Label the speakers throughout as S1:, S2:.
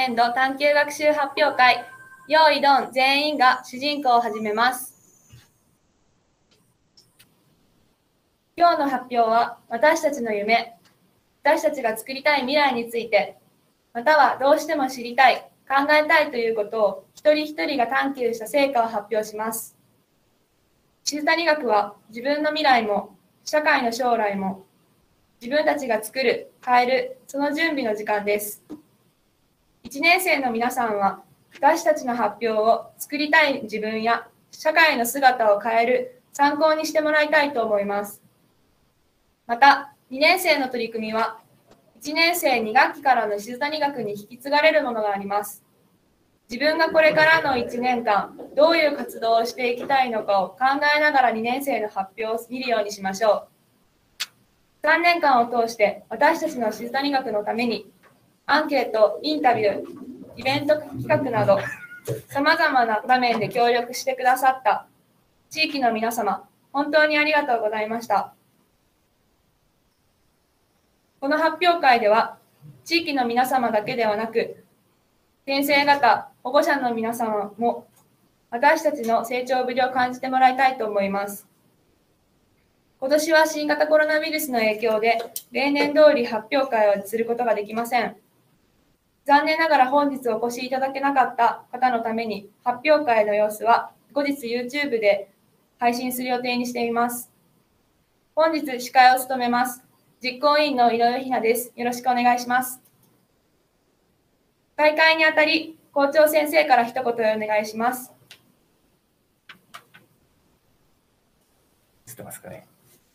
S1: 年度探究学習発表会、用意ドン全員が主人公を始めます。今日の発表は、私たちの夢、私たちが作りたい未来について、またはどうしても知りたい、考えたいということを一人一人が探求した成果を発表します。静谷学は自分の未来も社会の将来も自分たちが作る、変える、その準備の時間です。1年生の皆さんは私たちの発表を作りたい自分や社会の姿を変える参考にしてもらいたいと思います。また、2年生の取り組みは1年生2学期からの静谷学に引き継がれるものがあります。自分がこれからの1年間、どういう活動をしていきたいのかを考えながら2年生の発表を見るようにしましょう。3年間を通して私たちの静谷学のために、アンケート、インタビュー、イベント企画など、さまざまな場面で協力してくださった地域の皆様、本当にありがとうございました。この発表会では、地域の皆様だけではなく、先生方、保護者の皆様も、私たちの成長ぶりを感じてもらいたいと思います。今年は新型コロナウイルスの影響で、例年通り発表会をすることができません。残念ながら本日お越しいただけなかった方のために、発表会の様子は後日 YouTube で配信する予定にしています。本日司会を務めます。実行委員の井上ひなです。よろしくお願いします。開会にあたり、校長先生から一言お願いします。
S2: 映ってますかね。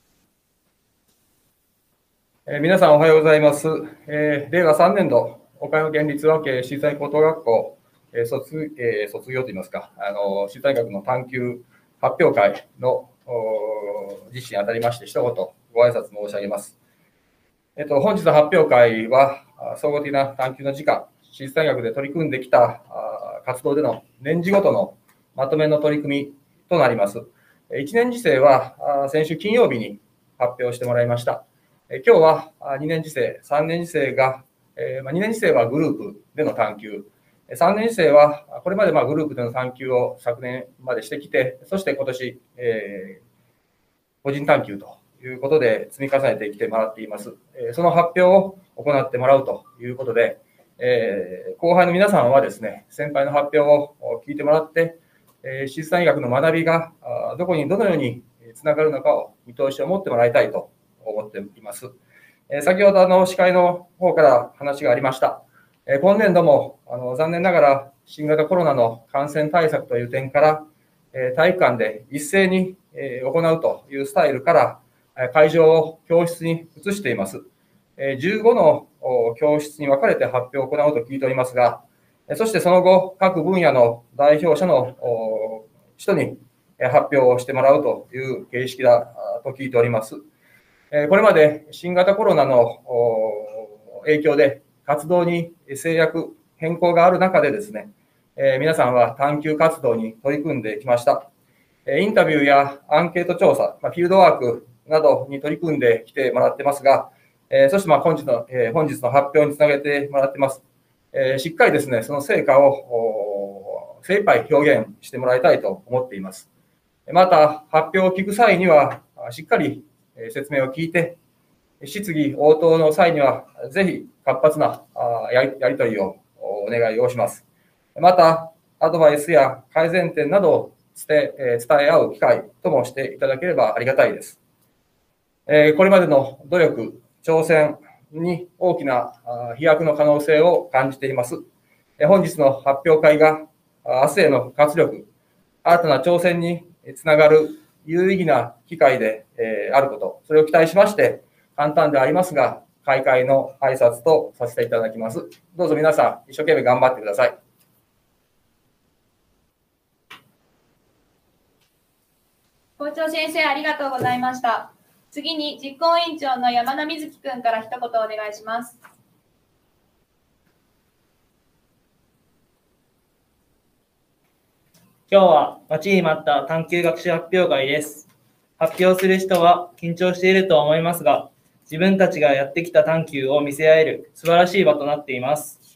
S2: 皆さんおはようございます。令和3年度、岡山県立和慶静谷高等学校卒業といいますか、静谷学の探究発表会の実施にあたりまして、一言ご挨拶申し上げます。本日の発表会は、総合的な探究の時間、静谷学で取り組んできた活動での年次ごとのまとめの取り組みとなります。1年次生は先週金曜日に発表してもらいました。今日は2年次生、3年次生が、2年次生はグループでの探究、3年次生はこれまでグループでの探究を昨年までしてきて、そして今年、個人探究ということで積み重ねてきてもらっています。その発表を行ってもらうということで、後輩の皆さんはですね、先輩の発表を聞いてもらって、静谷学の学びがどこにどのようにつながるのかを見通しを持ってもらいたいと思っています。先ほど司会の方から話がありました。今年度も残念ながら新型コロナの感染対策という点から、体育館で一斉に行うというスタイルから会場を教室に移しています。15の教室に分かれて発表を行うと聞いておりますが、そしてその後、各分野の代表者の人に発表をしてもらうという形式だと聞いております。これまで新型コロナの影響で活動に制約、変更がある中でですね、皆さんは探究活動に取り組んできました。インタビューやアンケート調査、フィールドワークなどに取り組んできてもらってますが、そして本日の発表につなげてもらってます。しっかりですね、その成果を精一杯表現してもらいたいと思っています。また、発表を聞く際には、しっかり説明を聞いて、質疑応答の際には、ぜひ活発なやり取りをお願いをします。また、アドバイスや改善点などを伝え合う機会ともしていただければありがたいです。これまでの努力、挑戦に大きな飛躍の可能性を感じています。本日の発表会が明日への活力、新たな挑戦につながる有意義な機会であること、それを期待しまして、簡単でありますが、開会の挨拶とさせていただきます。どうぞ皆さん、一生懸命頑張ってください。
S1: 校長先生、ありがとうございました。次に実行委員長の山田瑞希君から一言お願いします。
S3: 今日は待ちに待った探究学習発表会です。発表する人は緊張していると思いますが、自分たちがやってきた探究を見せ合える素晴らしい場となっています。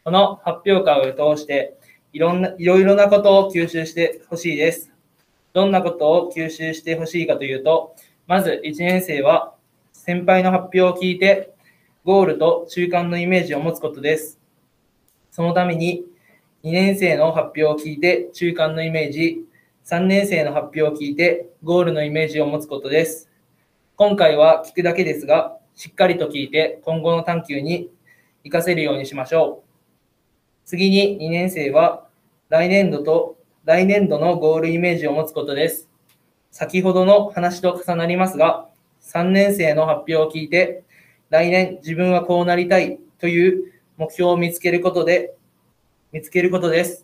S3: この発表会を通していろいろなことを吸収してほしいです。どんなことを吸収してほしいかというと、まず1年生は先輩の発表を聞いて、ゴールと中間のイメージを持つことです。そのために2年生の発表を聞いて中間のイメージ、3年生の発表を聞いてゴールのイメージを持つことです。今回は聞くだけですが、しっかりと聞いて今後の探究に活かせるようにしましょう。次に2年生は来年度のゴールイメージを持つことです。先ほどの話と重なりますが、3年生の発表を聞いて、来年自分はこうなりたいという目標を見つけることです。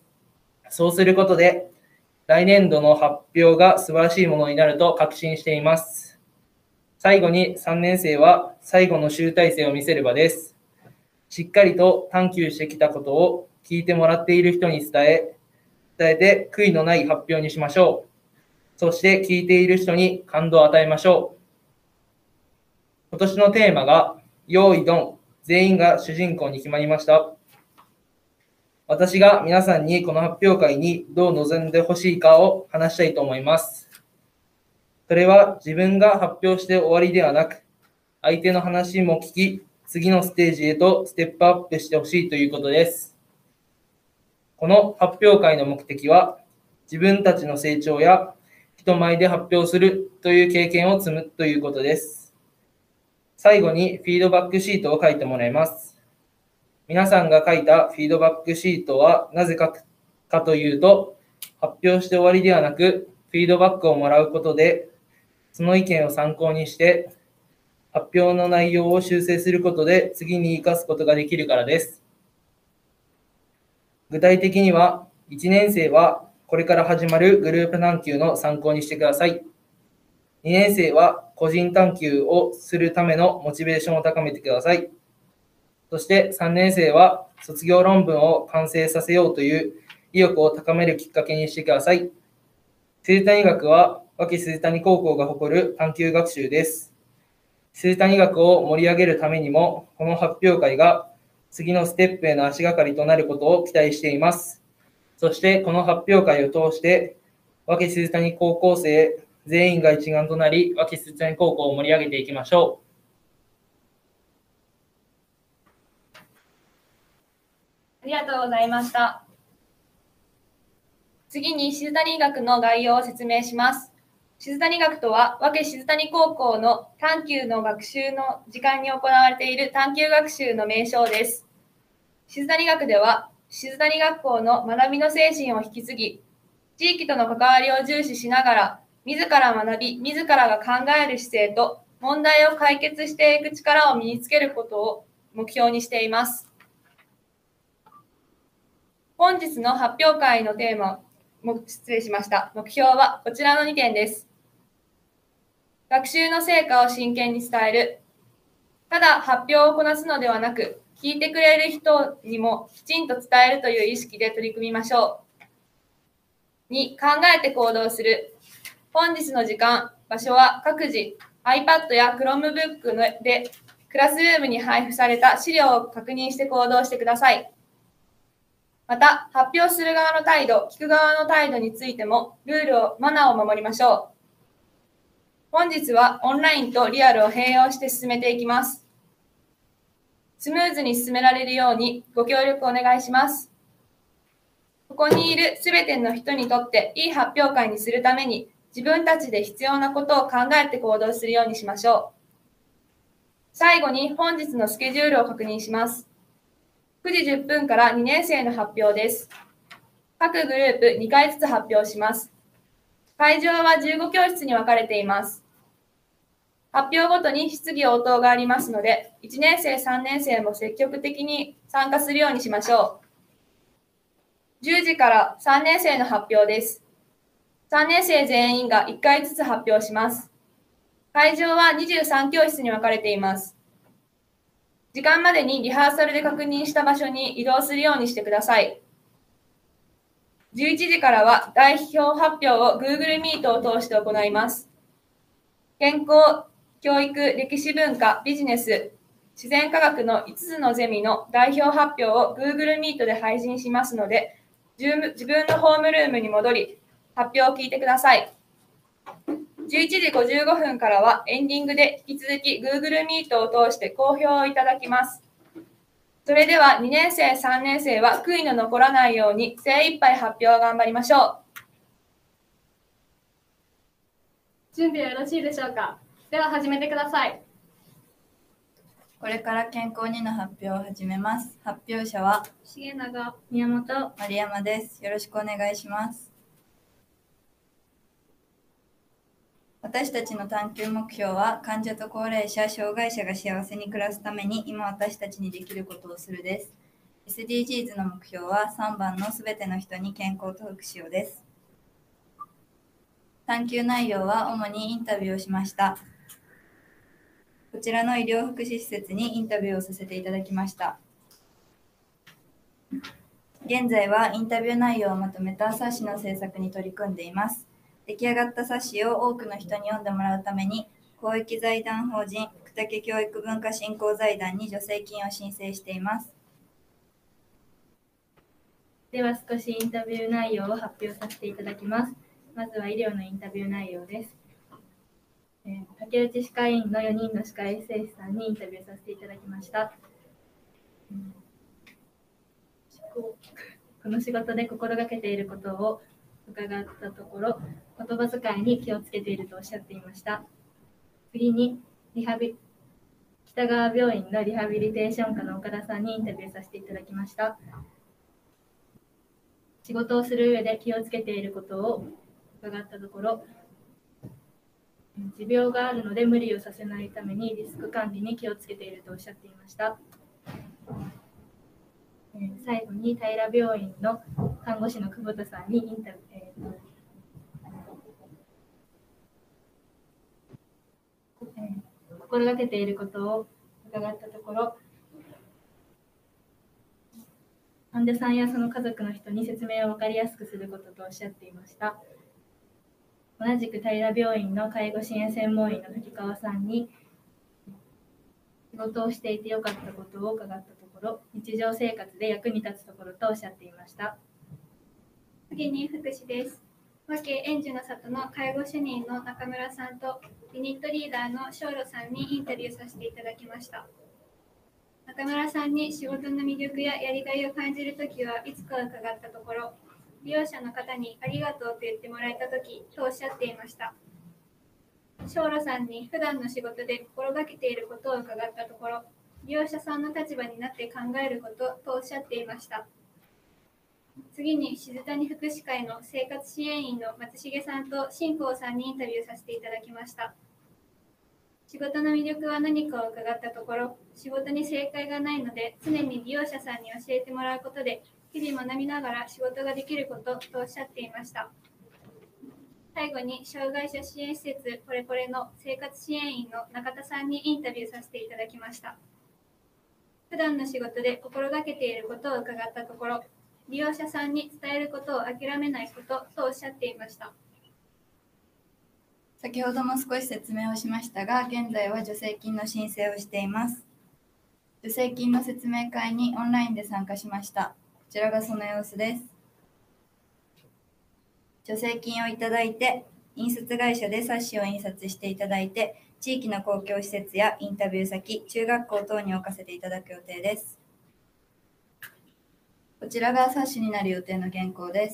S3: そうすることで、来年度の発表が素晴らしいものになると確信しています。最後に3年生は最後の集大成を見せる場です。しっかりと探求してきたことを聞いてもらっている人に伝えて悔いのない発表にしましょう。そして聞いている人に感動を与えましょう。今年のテーマが、用意ドン、全員が主人公に決まりました。私が皆さんにこの発表会にどう臨んでほしいかを話したいと思います。それは自分が発表して終わりではなく、相手の話も聞き、次のステージへとステップアップしてほしいということです。この発表会の目的は、自分たちの成長や人前で発表するという経験を積むということです。最後にフィードバックシートを書いてもらいます。皆さんが書いたフィードバックシートはなぜ書くかというと、発表して終わりではなく、フィードバックをもらうことで、その意見を参考にして、発表の内容を修正することで次に生かすことができるからです。具体的には、1年生はこれから始まるグループ探究の参考にしてください。2年生は個人探究をするためのモチベーションを高めてください。そして3年生は卒業論文を完成させようという意欲を高めるきっかけにしてください。水谷学は和気水谷高校が誇る探究学習です。水谷学を盛り上げるためにも、この発表会が次のステップへの足がかりとなることを期待しています。そしてこの発表会を通して、和気水谷高校生全員が一丸となり、和気水谷高校を盛り上げていきましょ
S1: ありがとうございました。次に静谷学の概要を説明します。静谷学とは、和気静谷高校の探究の学習の時間に行われている探究学習の名称です。静谷学では、静谷学校の学びの精神を引き継ぎ、地域との関わりを重視しながら、自ら学び、自らが考える姿勢と、問題を解決していく力を身につけることを目標にしています。本日の発表会のテーマ、失礼しました。目標はこちらの2点です。学習の成果を真剣に伝える。ただ発表をこなすのではなく、聞いてくれる人にもきちんと伝えるという意識で取り組みましょう。2、考えて行動する。本日の時間、場所は各自 iPad や Chromebook でクラスルームに配布された資料を確認して行動してください。また、発表する側の態度、聞く側の態度についてもマナーを守りましょう。本日はオンラインとリアルを併用して進めていきます。スムーズに進められるようにご協力お願いします。ここにいるすべての人にとっていい発表会にするために自分たちで必要なことを考えて行動するようにしましょう。最後に本日のスケジュールを確認します。9時10分から2年生の発表です。各グループ2回ずつ発表します。会場は15教室に分かれています。発表ごとに質疑応答がありますので、1年生、3年生も積極的に参加するようにしましょう。10時から3年生の発表です。3年生全員が1回ずつ発表します。会場は23教室に分かれています。時間までにリハーサルで確認した場所に移動するようにしてください。11時からは代表発表を Google Meet を通して行います。健康、教育、歴史文化、ビジネス、 自然科学の5つのゼミの代表発表を Google Meet で配信しますので、自分のホームルームに戻り、発表を聞いてください。11時55分からはエンディングで引き続き Google Meet を通して好評をいただきます。それでは2年生、3年生は悔いの残らないように精一杯発表を頑張りましょう。
S4: 準備はよろしいでしょうか。では始めてください。
S5: これから健康にの発表を始めます。発表者は
S4: 重永、宮本、
S5: 丸山です。よろしくお願いします。私たちの探究目標は、患者と高齢者、障害者が幸せに暮らすために今私たちにできることをするです。SDGs の目標は3番のすべての人に健康と福祉をです。探究内容は主にインタビューをしました。こちらの医療福祉施設にインタビューをさせていただきました。現在はインタビュー内容をまとめた冊子の制作に取り組んでいます。出来上がった冊子を多くの人に読んでもらうために、公益財団法人福武教育文化振興財団に助成金を申請しています。
S4: では少しインタビュー内容を発表させていただきます。まずは医療のインタビュー内容です。竹内歯科医院の4人の歯科衛生士さんにインタビューさせていただきました。この仕事で心がけていることを伺ったところ、言葉遣いに気をつけているとおっしゃっていました。次に北川病院のリハビリテーション科の岡田さんにインタビューさせていただきました。仕事をする上で気をつけていることを伺ったところ、持病があるので無理をさせないためにリスク管理に気をつけているとおっしゃっていました。最後に平病院の看護師の久保田さんにインタビュー、心がけていることを伺ったところ、患者さんやその家族の人に説明を分かりやすくすることとおっしゃっていました。同じく平病院の介護支援専門医の滝川さんに仕事をしていてよかったことを伺ったところ、日常生活で役に立つところとおっしゃっていました。
S6: 次に福祉です。和気円寿の里の介護主任の中村さんとユニットリーダーの正路さんにインタビューさせていただきました。中村さんに仕事の魅力ややりがいを感じるときはいつか伺ったところ、利用者の方にありがとうと言ってもらえたときとおっしゃっていました。正路さんに普段の仕事で心がけていることを伺ったところ、利用者さんの立場になって考えることとおっしゃっていました。次に静谷福祉会の生活支援員の松重さんと新光さんにインタビューさせていただきました。仕事の魅力は何かを伺ったところ、仕事に正解がないので常に利用者さんに教えてもらうことで日々学びながら仕事ができることとおっしゃっていました。最後に障害者支援施設ポレポレの生活支援員の中田さんにインタビューさせていただきました。普段の仕事で心がけていることを伺ったところ、利用者さんに伝えることを諦めないこととおっしゃっていました。
S5: 先ほども少し説明をしましたが、現在は助成金の申請をしています。助成金の説明会にオンラインで参加しました。こちらがその様子です。助成金をいただいて、印刷会社で冊子を印刷していただいて、地域の公共施設やインタビュー先、中学校等に置かせていただく予定です。こちらが冊子になる予定の原稿です。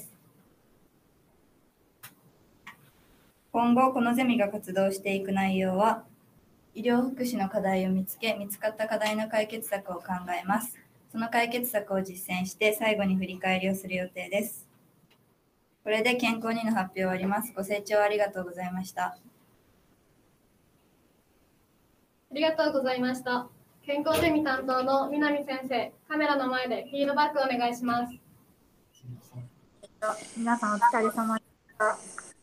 S5: 今後、このゼミが活動していく内容は、医療福祉の課題を見つけ、見つかった課題の解決策を考えます。その解決策を実践して、最後に振り返りをする予定です。これで健康にの発表を終わります。ご清聴ありがとうございました。
S4: ありがとうございました。健康ゼミ担当の南先生、カメラの前でフィードバックお願いします。
S7: 皆さんお疲れ様でした。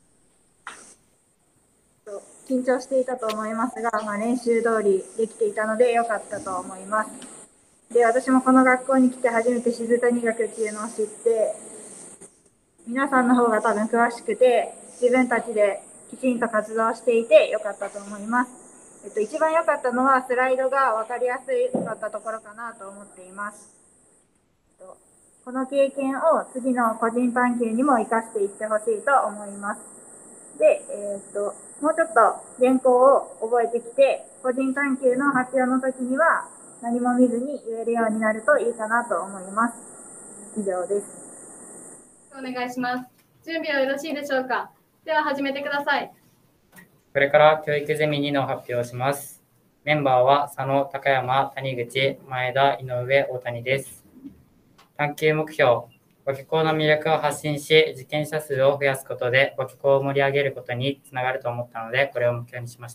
S7: 緊張していたと思いますが、練習通りできていたので良かったと思います。で、私もこの学校に来て初めて静谷学っていうのを知って、皆さんの方が多分詳しくて、自分たちできちんと活動していて良かったと思います。 一番良かったのはスライドが分かりやすかったところかなと思っています。この経験を次の個人探究にも生かしていってほしいと思います。で、もうちょっと原稿を覚えてきて、個人探究の発表の時には何も見ずに言えるようになるといいかなと思います。以上です。
S8: お願いします。準備はよろしいでしょうか。では始めてください。
S9: これから教育ゼミ2の発表をします。メンバーは佐野、高山、谷口、前田、井上、大谷です。探究目標、ご寄稿の魅力を発信し、受験者数を増やすことでご寄稿を盛り上げることにつながると思ったので、これを目標にしました。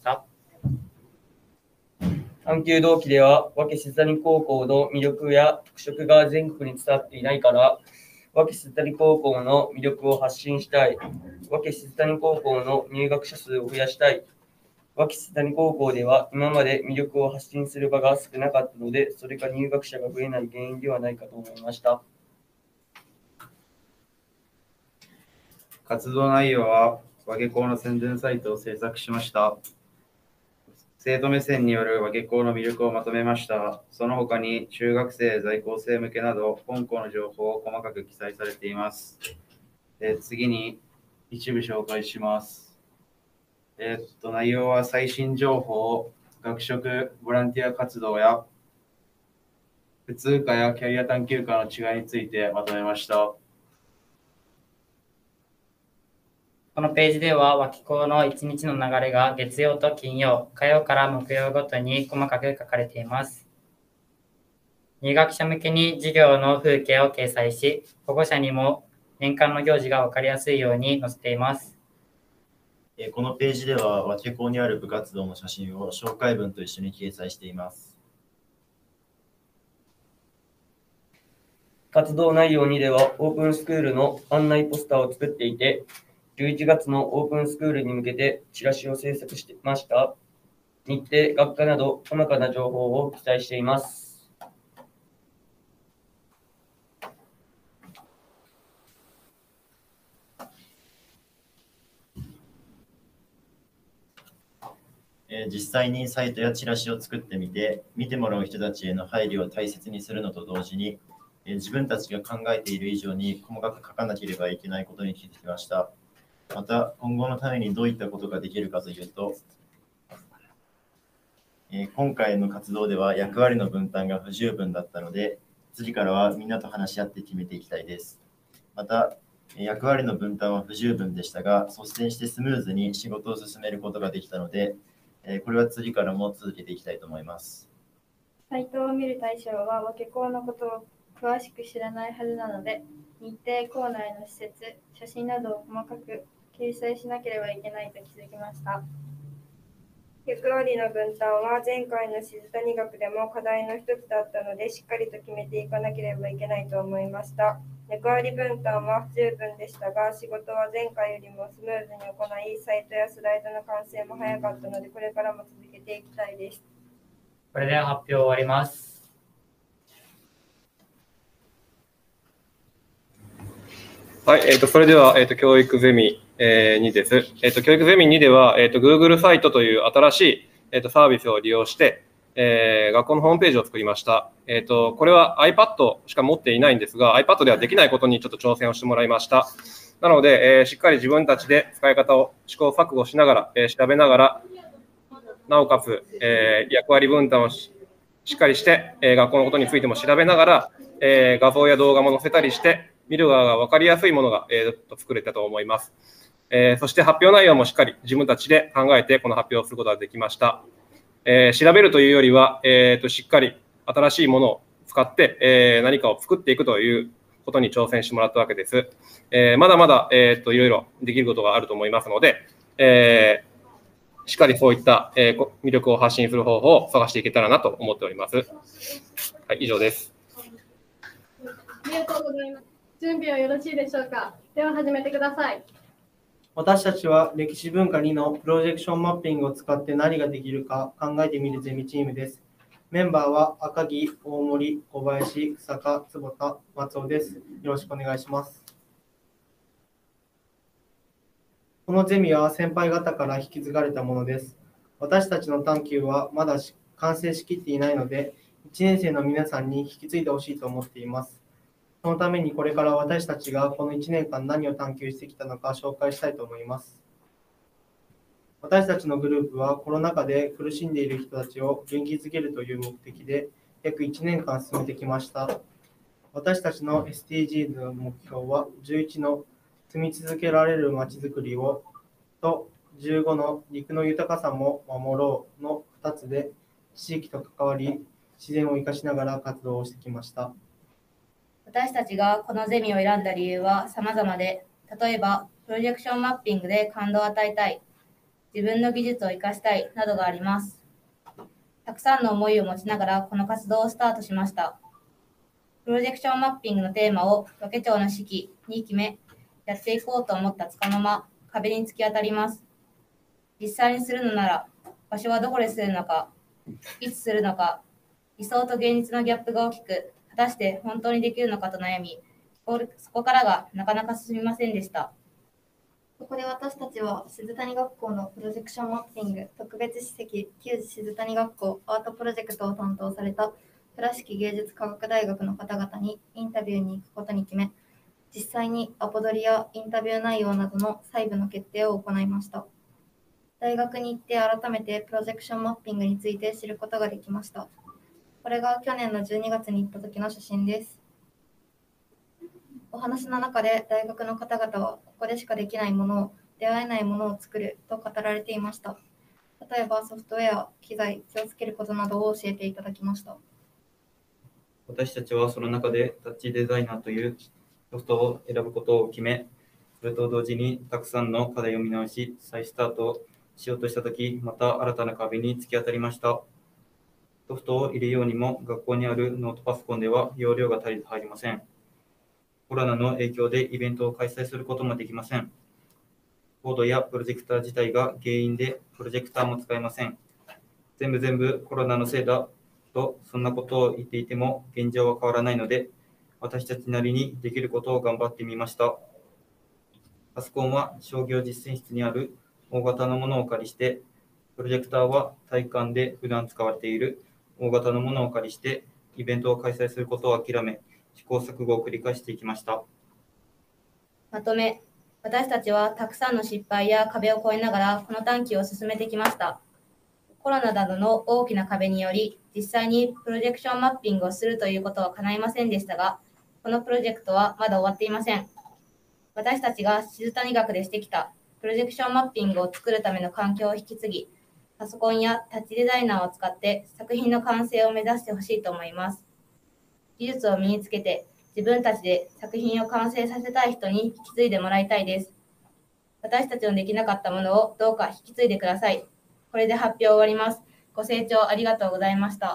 S3: 探究動機では、和気静谷高校の魅力や特色が全国に伝わっていないから、和気静谷高校の魅力を発信したい。和気静谷高校の入学者数を増やしたい。和気静谷高校では今まで魅力を発信する場が少なかったので、それが入学者が増えない原因ではないかと思いました。
S10: 活動内容は和気校の宣伝サイトを制作しました。生徒目線による和気校の魅力をまとめました。その他に中学生、在校生向けなど本校の情報を細かく記載されています。次に一部紹介します。内容は最新情報、学食、ボランティア活動や普通科やキャリア探究科の違いについてまとめました。
S9: このページでは、和気校の1日の流れが月曜と金曜、火曜から木曜ごとに細かく書かれています。入学者向けに授業の風景を掲載し、保護者にも年間の行事が分かりやすいように載せています。
S11: このページでは、和気校にある部活動の写真を紹介文と一緒に掲載しています。
S3: 活動内容2では、オープンスクールの案内ポスターを作っていて、11月のオープンスクールに向けてチラシを制作していました。日程、学科など細かな情報を記載しています。
S11: 実際にサイトやチラシを作ってみて、見てもらう人たちへの配慮を大切にするのと同時に、自分たちが考えている以上に細かく書かなければいけないことに気づきました。また、今後のためにどういったことができるかというと、今回の活動では役割の分担が不十分だったので、次からはみんなと話し合って決めていきたいです。また、役割の分担は不十分でしたが、率先してスムーズに仕事を進めることができたので、これは次からも続けていきたいと思います。
S5: サイトを見る対象は和気校のことを詳しく知らないはずなので、日程、校内の施設、写真などを細かく掲載しなければいけないと気づきました。
S12: 役割の分担は前回の静谷学でも課題の一つだったので、しっかりと決めていかなければいけないと思いました。役割分担は不十分でしたが、仕事は前回よりもスムーズに行い、サイトやスライドの完成も早かったので、これからも続けていきたいです。
S9: これで発表終わります。
S2: はい、それでは、教育ゼミ、2です。教育ゼミ2では、Google サイトという新しい、サービスを利用して、学校のホームページを作りました。これは iPad しか持っていないんですが、iPad ではできないことにちょっと挑戦をしてもらいました。なので、しっかり自分たちで使い方を試行錯誤しながら、調べながら、なおかつ、役割分担をしっかりして、学校のことについても調べながら、画像や動画も載せたりして、見る側が分かりやすいものが、作れたと思います。そして発表内容もしっかり自分たちで考えてこの発表をすることができました。調べるというよりは、しっかり新しいものを使って、何かを作っていくということに挑戦してもらったわけです。まだまだ、いろいろできることがあると思いますので、しっかりそういった、魅力を発信する方法を探していけたらなと思っております。はい、以上です。
S8: ありがとうございます。準備はよろしいでしょうか。では始めてください。
S3: 私たちは歴史文化2のプロジェクションマッピングを使って何ができるか考えてみるゼミチームです。メンバーは赤木、大森、小林、草加、坪田、松尾です。よろしくお願いします。このゼミは先輩方から引き継がれたものです。
S13: 私たちの探究はまだ完成しきっていないので、1年生の皆さんに引き継いでほしいと思っています。そのためにこれから私たちがこの1年間何を探求してきたのか紹介したいと思います。私たちのグループはコロナ禍で苦しんでいる人たちを元気づけるという目的で約1年間進めてきました。私たちの SDGs の目標は11の住み続けられるまちづくりをと15の陸の豊かさも守ろうの2つで地域と関わり自然を生かしながら活動をしてきました。
S14: 私たちがこのゼミを選んだ理由は様々で、例えばプロジェクションマッピングで感動を与えたい、自分の技術を生かしたいなどがあります。たくさんの思いを持ちながらこの活動をスタートしました。プロジェクションマッピングのテーマを和気町の指揮に決め、やっていこうと思ったつかの間、壁に突き当たります。実際にするのなら、場所はどこでするのか、いつするのか、理想と現実のギャップが大きく、果たして本当にできるのかと悩み、そこからがなかなか進みませんでした。
S15: ここで私たちは静谷学校のプロジェクションマッピング特別史跡旧静谷学校アートプロジェクトを担当された倉敷芸術科学大学の方々にインタビューに行くことに決め、実際にアポ取りやインタビュー内容などの細部の決定を行いました。大学に行って改めてプロジェクションマッピングについて知ることができました。これが去年の12月に行った時の写真です。お話の中で大学の方々はここでしかできないものを、出会えないものを作ると語られていました。例えばソフトウェア、機材、気をつけることなどを教えていただきました。
S10: 私たちはその中でタッチデザイナーというソフトを選ぶことを決め、それと同時にたくさんの課題を見直し、再スタートしようとしたとき、また新たな壁に突き当たりました。ソフトを入れようにも学校にあるノートパソコンでは容量が足りず入りません。コロナの影響でイベントを開催することもできません。ボードやプロジェクター自体が原因でプロジェクターも使えません。全部コロナのせいだとそんなことを言っていても現状は変わらないので、私たちなりにできることを頑張ってみました。パソコンは商業実践室にある大型のものをお借りして、プロジェクターは体育館で普段使われている大型のものをお借りして、イベントを開催することを諦め、試行錯誤を繰り返していきました。
S14: まとめ、私たちはたくさんの失敗や壁を越えながらこの探究を進めてきました。コロナなどの大きな壁により、実際にプロジェクションマッピングをするということは叶いませんでしたが、このプロジェクトはまだ終わっていません。私たちが静谷学でしてきたプロジェクションマッピングを作るための環境を引き継ぎ、パソコンやタッチデザイナーを使って作品の完成を目指してほしいと思います。技術を身につけて自分たちで作品を完成させたい人に引き継いでもらいたいです。私たちのできなかったものをどうか引き継いでください。これで発表を終わります。ご清聴ありがとうございました。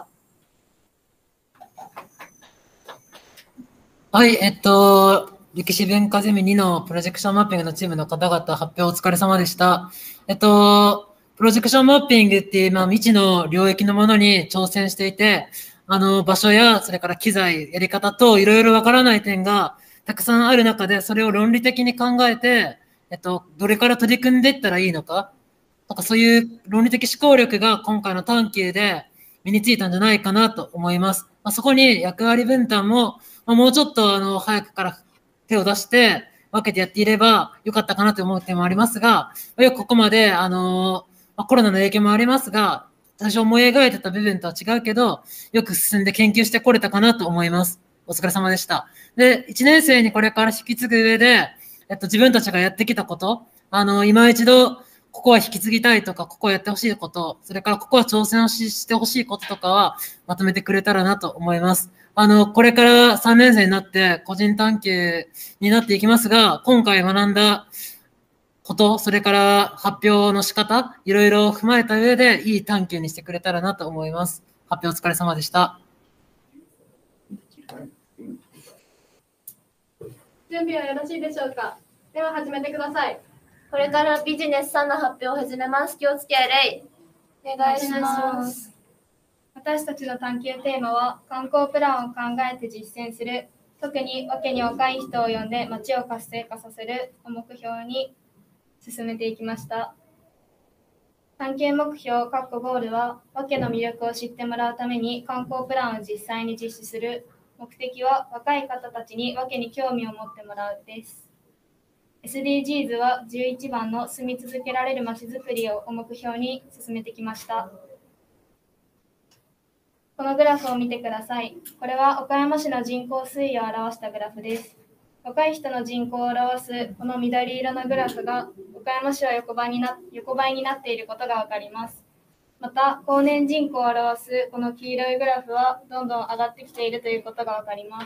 S16: はい、歴史文化ゼミ2のプロジェクションマッピングのチームの方々、発表お疲れ様でした。プロジェクションマッピングっていう、未知の領域のものに挑戦していて、場所や、それから機材、やり方といろいろわからない点がたくさんある中で、それを論理的に考えて、どれから取り組んでいったらいいのか、なんかそういう論理的思考力が今回の探究で身についたんじゃないかなと思います。そこに役割分担も、もうちょっと早くから手を出して分けてやっていればよかったかなと思う点もありますが、よくここまでコロナの影響もありますが、最初思い描いてた部分とは違うけど、よく進んで研究してこれたかなと思います。お疲れ様でした。で、1年生にこれから引き継ぐ上で、自分たちがやってきたこと、今一度、ここは引き継ぎたいとか、ここはやってほしいこと、それからここは挑戦をしてほしいこととかは、まとめてくれたらなと思います。これから3年生になって、個人探究になっていきますが、今回学んだこと、それから発表の仕方、いろいろ踏まえた上で、いい探究にしてくれたらなと思います。発表お疲れ様でした。
S8: 準備はよろしいでしょうか。では始めてください。
S1: これからビジネス3の発表を始めます。気をつけレイ。お願いします。
S4: 私たちの探究テーマは、観光プランを考えて実践する、特にわけに若い人を呼んで街を活性化させるを目標に進めていきました。 探究目標ゴールは、わけの魅力を知ってもらうために観光プランを実際に実施する。目的は若い方たちにわけに興味を持ってもらうです。SDGs は11番の住み続けられるまちづくりを目標に進めてきました。このグラフを見てください。これは岡山市の人口推移を表したグラフです。若い人の人口を表すこの緑色のグラフが岡山市は横ばいになっていることがわかります。また、高年人口を表すこの黄色いグラフはどんどん上がってきているということがわかります。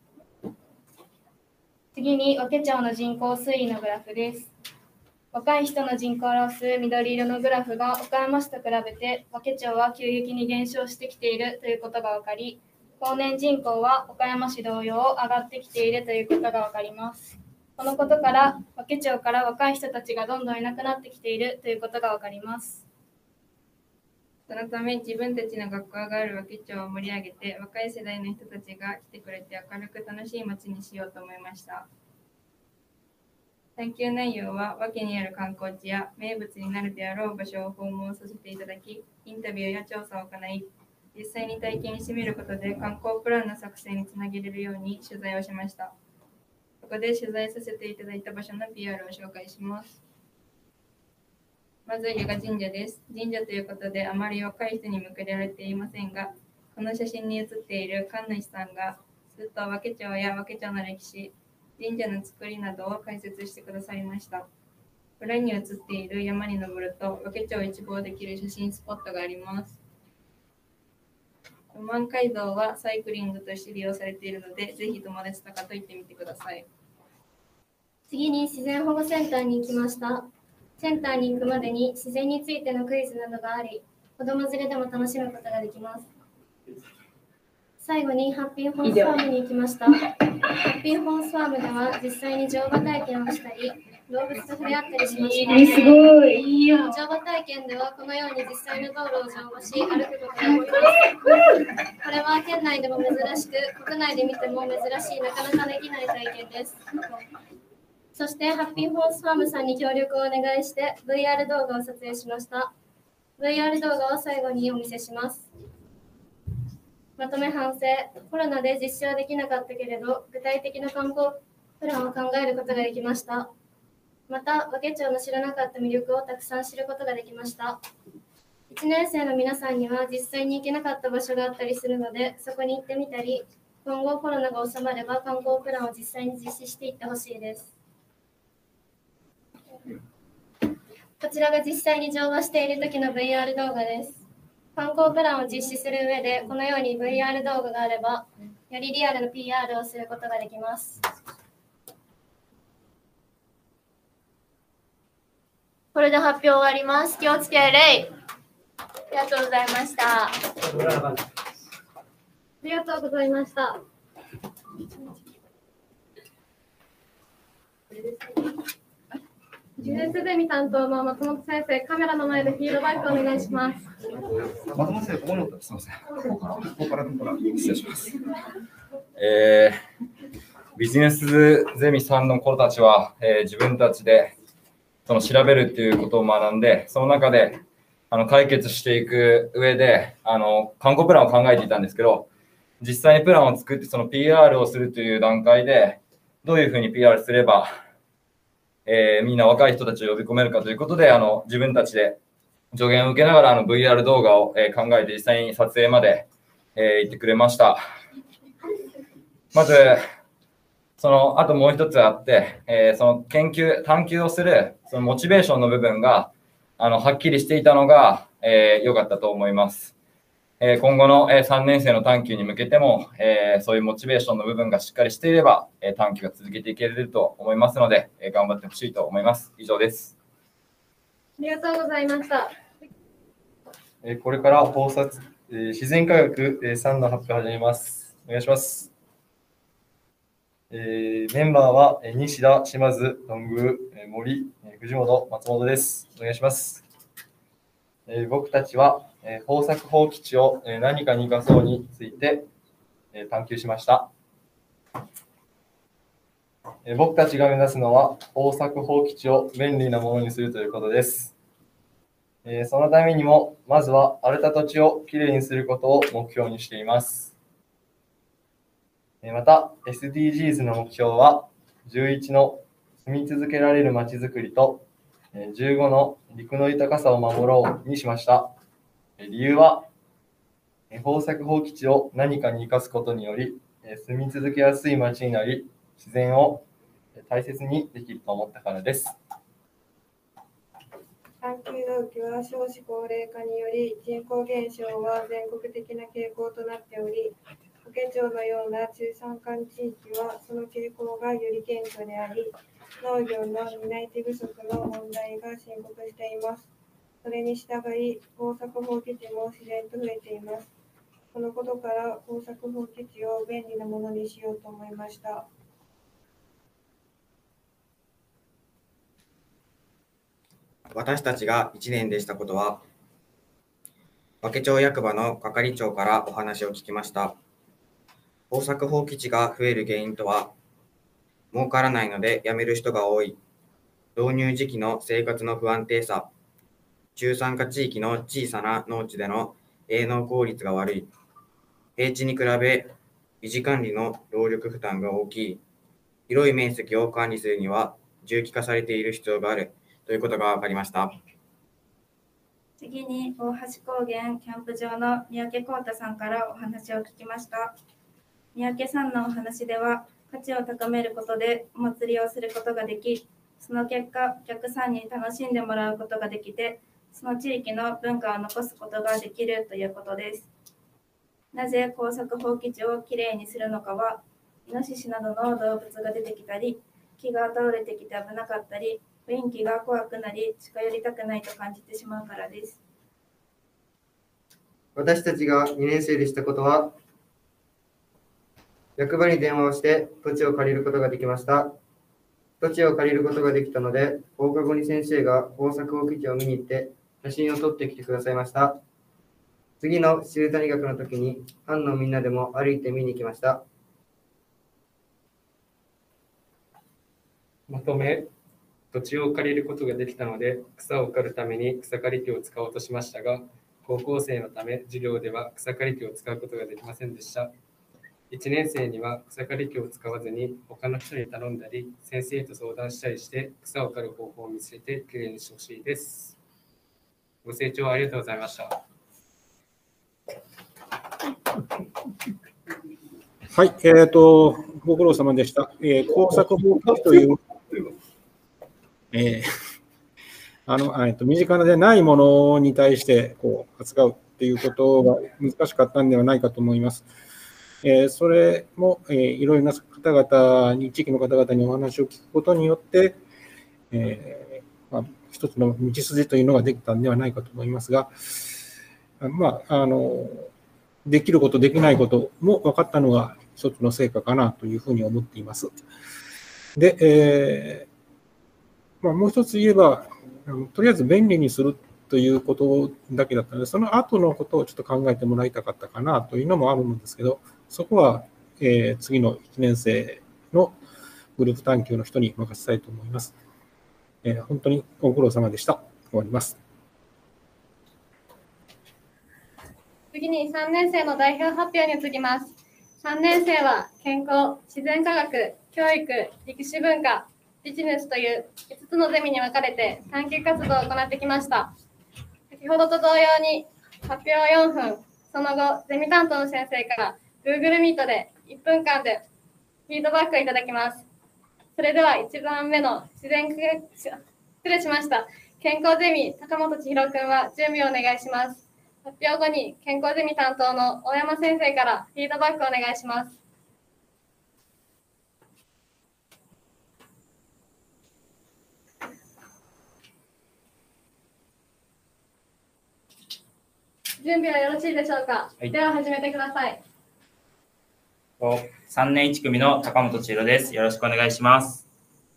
S4: 次に、和気町の人口推移のグラフです。若い人の人口を表す緑色のグラフが岡山市と比べて和気町は急激に減少してきているということがわかり、高年人口は岡山市同様上がってきているということがわかります。このことから和気町から若い人たちがどんどんいなくなってきているということがわかります。
S12: そのため自分たちの学校がある和気町を盛り上げて若い世代の人たちが来てくれて明るく楽しい街にしようと思いました。探究内容は和気にある観光地や名物になるであろう場所を訪問させていただき、インタビューや調査を行い、実際に体験してみることで観光プランの作成につなげれるように取材をしました。ここで取材させていただいた場所の PR を紹介します。まず、伊賀神社です。神社ということであまり若い人に向けられていませんが、この写真に写っている神主さんが、ずっと和気町や和気町の歴史、神社の作りなどを解説してくださいました。裏に写っている山に登ると和気町を一望できる写真スポットがあります。ロマン街道はサイクリングとして利用されているので、ぜひ友達とかと行ってみてください。
S4: 次に自然保護センターに行きました。センターに行くまでに自然についてのクイズなどがあり、子供連れでも楽しむことができます。最後にハッピーホースファームに行きました。ハッピーホースファームでは実際に乗馬体験をしたり、動物と触れ合ったりしました。
S1: すごい。
S4: 乗馬体験ではこのように実際の道路を乗馬し歩くことができます。これは県内でも珍しく、国内で見ても珍しいなかなかできない体験です。そしてハッピーホースファームさんに協力をお願いして VR 動画を撮影しました。VR 動画を最後にお見せします。まとめ反省。コロナで実施はできなかったけれど、具体的な観光プランを考えることができました。また、和気町の知らなかった魅力をたくさん知ることができました。1年生の皆さんには実際に行けなかった場所があったりするので、そこに行ってみたり、今後コロナが収まれば観光プランを実際に実施していってほしいです。こちらが実際に乗馬している時の VR 動画です。観光プランを実施する上で、このように VR 動画があれば、よりリアルな PR をすることができます。これで発表終わります。気をつけ礼。ありがとうございました。
S8: ありがとうございました。1年生ゼミ担当の松本先生、カメラの前でフィードバックお願いします。
S2: 松本先生、ここにおったらすみません。ここから失礼します。ビジネスゼミ3の子たちは、自分たちでその調べるっていうことを学んで、その中で解決していく上で観光プランを考えていたんですけど、実際にプランを作ってその PR をするという段階で、どういうふうに PR すればみんな若い人たちを呼び込めるかということで、自分たちで助言を受けながらVR 動画を、考えて実際に撮影まで、行ってくれました。まず、あともう一つあって、その探究をするそのモチベーションの部分がはっきりしていたのが良かったと思います。今後の3年生の探究に向けても、そういうモチベーションの部分がしっかりしていれば、探究が続けていけると思いますので、頑張ってほしいと思います。以上です。
S8: ありがとうございました。
S17: これから自然科学3の発表を始めます。お願いします。メンバーは西田、島津、ロング、森、藤本、松本です。お願いします。僕たちは豊作法基地を何かに生かそうについて探究しました。僕たちが目指すのは豊作法基地を便利なものにするということです。 そのためにも、まずは荒れた土地をきれいにすることを目標にしています。また、SDGs の目標は、11の住み続けられるまちづくりと、15の陸の豊かさを守ろうにしました。理由は、豊作放棄地を何かに生かすことにより、住み続けやすい町になり、自然を大切にできると思ったからです。
S12: 探究動機は少子高齢化により人口減少は全国的な傾向となっており、法華町のような中山間地域はその傾向がより顕著であり、農業の担い手不足の問題が深刻しています。それに従い、耕作放棄地も自然と増えています。このことから耕作放棄地を便利なものにしようと思いました。
S18: 私たちが1年でしたことは、和気町役場の係長からお話を聞きました。耕作放棄地が増える原因とは、儲からないので辞める人が多い、導入時期の生活の不安定さ、中山間地域の小さな農地での営農効率が悪い、平地に比べ維持管理の労力負担が大きい、広い面積を管理するには重機化されている必要があるということが分かりました。
S5: 次に大橋高原キャンプ場の三宅幸太さんからお話を聞きました。三宅さんのお話では、価値を高めることでお祭りをすることができ、その結果、お客さんに楽しんでもらうことができて、その地域の文化を残すことができるということです。なぜ耕作放棄地をきれいにするのかは、イノシシなどの動物が出てきたり、木が倒れてきて危なかったり、雰囲気が怖くなり、近寄りたくないと感じてしまうからです。
S13: 私たちが2年生でしたことは、役場に電話をして土地を借りることができました。土地を借りることができたので、放課後に先生が耕作放棄地を見に行って写真を撮ってきてくださいました。次の静谷学の時に、班のみんなでも歩いて見に行きました。
S19: まとめ、土地を借りることができたので、草を刈るために草刈り機を使おうとしましたが、高校生のため授業では草刈り機を使うことができませんでした。1年生には草刈り機を使わずに他の人に頼んだり、先生と相談したりして草を刈る方法を見つけてきれいにしてほしいです。ご清聴ありがとうございました。
S20: はい、ご苦労様でした。耕作放棄地という、身近でないものに対して扱うっていうことが難しかったんではないかと思います。それも、いろいろな方々に、地域の方々にお話を聞くことによって、一つの道筋というのができたんではないかと思いますが、できること、できないことも分かったのが一つの成果かなというふうに思っています。で、もう一つ言えば、とりあえず便利にするということだけだったので、その後のことをちょっと考えてもらいたかったかなというのもあるんですけど、そこは、次の1年生のグループ探究の人に任せたいと思います。本当にご苦労様でした。終わります。
S8: 次に3年生の代表発表に移ります。3年生は健康、自然科学、教育、歴史文化、ビジネスという5つのゼミに分かれて探究活動を行ってきました。先ほどと同様に発表4分、その後、ゼミ担当の先生から Google Meet で1分間でフィードバックをいただきます。それでは1番目の失礼しました。健康ゼミ、高本千尋君は準備をお願いします。発表後に健康ゼミ担当の大山先生からフィードバックをお願いします。準備はよろしいでしょうか。はい、では始めてください。
S3: 3年1組の高本千尋です。よろしくお願いします。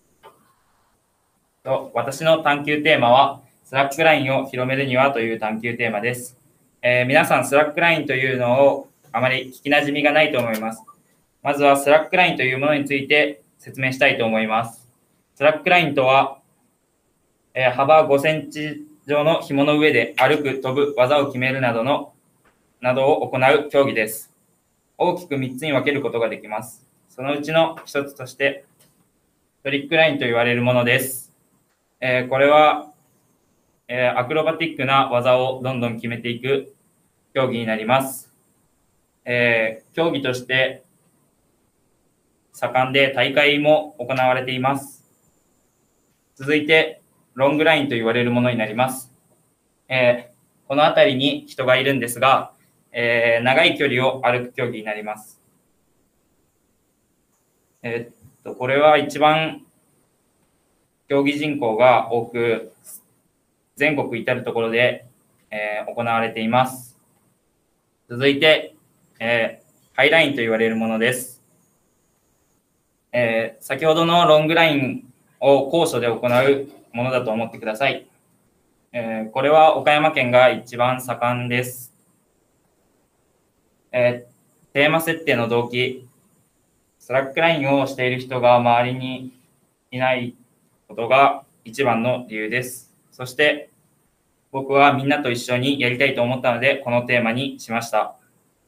S3: 私の探究テーマは、スラックラインを広めるにはという探究テーマです。皆さん、スラックラインというのをあまり聞きなじみがないと思います。まずはスラックラインというものについて説明したいと思います。スラックラインとは、幅5センチ
S9: 上の紐の上で歩く、飛ぶ、技を決めるなどを行う競技です。大きく3つに分けることができます。そのうちの1つとして、トリックラインと言われるものです。これは、アクロバティックな技をどんどん決めていく競技になります。競技として盛んで大会も行われています。続いて、ロングラインと言われるものになります。この辺りに人がいるんですが、長い距離を歩く競技になります。これは一番競技人口が多く、全国至るところで、行われています。続いて、ハイラインと言われるものです。先ほどのロングラインを高所で行うものだと思ってください。これは岡山県が一番盛んです。テーマ設定の動機、スラックラインをしている人が周りにいないことが一番の理由です。そして僕はみんなと一緒にやりたいと思ったのでこのテーマにしました。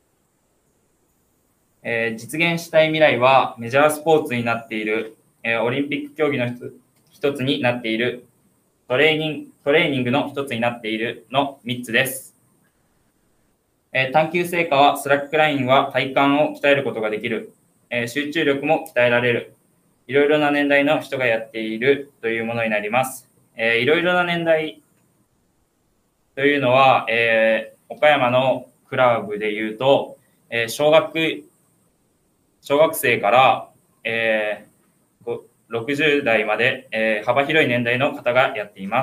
S9: 実現したい未来はメジャースポーツになっている、オリンピック競技の一つになっている、トレーニングの一つになっているの3つです。探究成果はスラックラインは体幹を鍛えることができる、集中力も鍛えられる、いろいろな年代の人がやっているというものになります。いろいろな年代というのは、岡山のクラブでいうと、小学生から、60代まで、幅広い年代の方がやっています。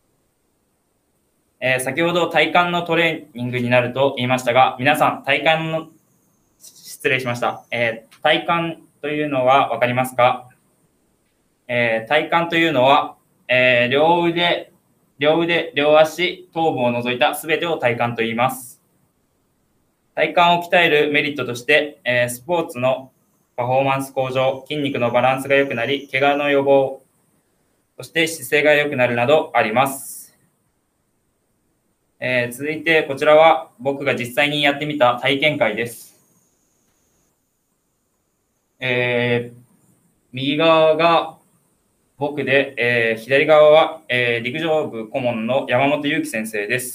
S9: 先ほど体幹のトレーニングになると言いましたが、皆さん失礼しました。体幹というのは分かりますか？体幹というのは、両腕、両足、頭部を除いたすべてを体幹と言います。体幹を鍛えるメリットとして、スポーツのパフォーマンス向上、筋肉のバランスが良くなり、怪我の予防、そして姿勢が良くなるなどあります。続いてこちらは僕が実際にやってみた体験会です。右側が僕で、左側は、陸上部顧問の山本裕樹先生です。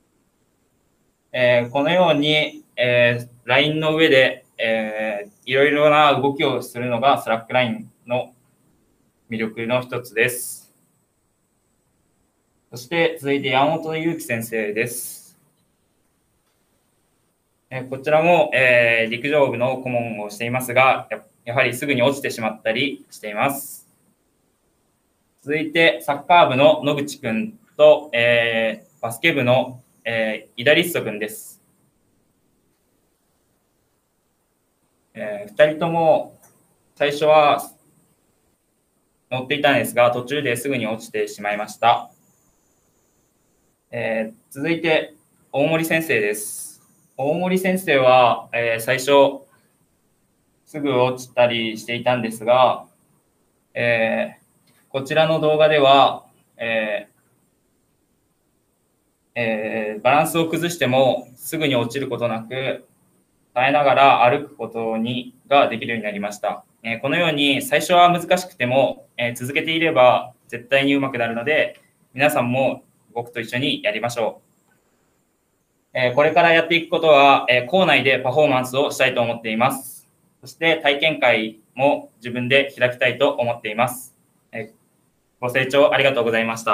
S9: このように、ラインの上で、いろいろな動きをするのがスラックラインの魅力の一つです。そして続いて山本裕樹先生です。こちらも、陸上部の顧問をしていますが、やはりすぐに落ちてしまったりしています。続いてサッカー部の野口くんと、バスケ部の、井田律人くんです。2人とも最初は乗っていたんですが、途中ですぐに落ちてしまいました。続いて大森先生です。大森先生は、最初すぐ落ちたりしていたんですが、こちらの動画では、バランスを崩してもすぐに落ちることなく耐えながら歩くことができるようになりました。このように最初は難しくても、続けていれば絶対に上手くなるので、皆さんも僕と一緒にやりましょう。これからやっていくことは、校内でパフォーマンスをしたいと思っています。そして体験会も自分で開きたいと思っています。ご清聴ありがとうございました。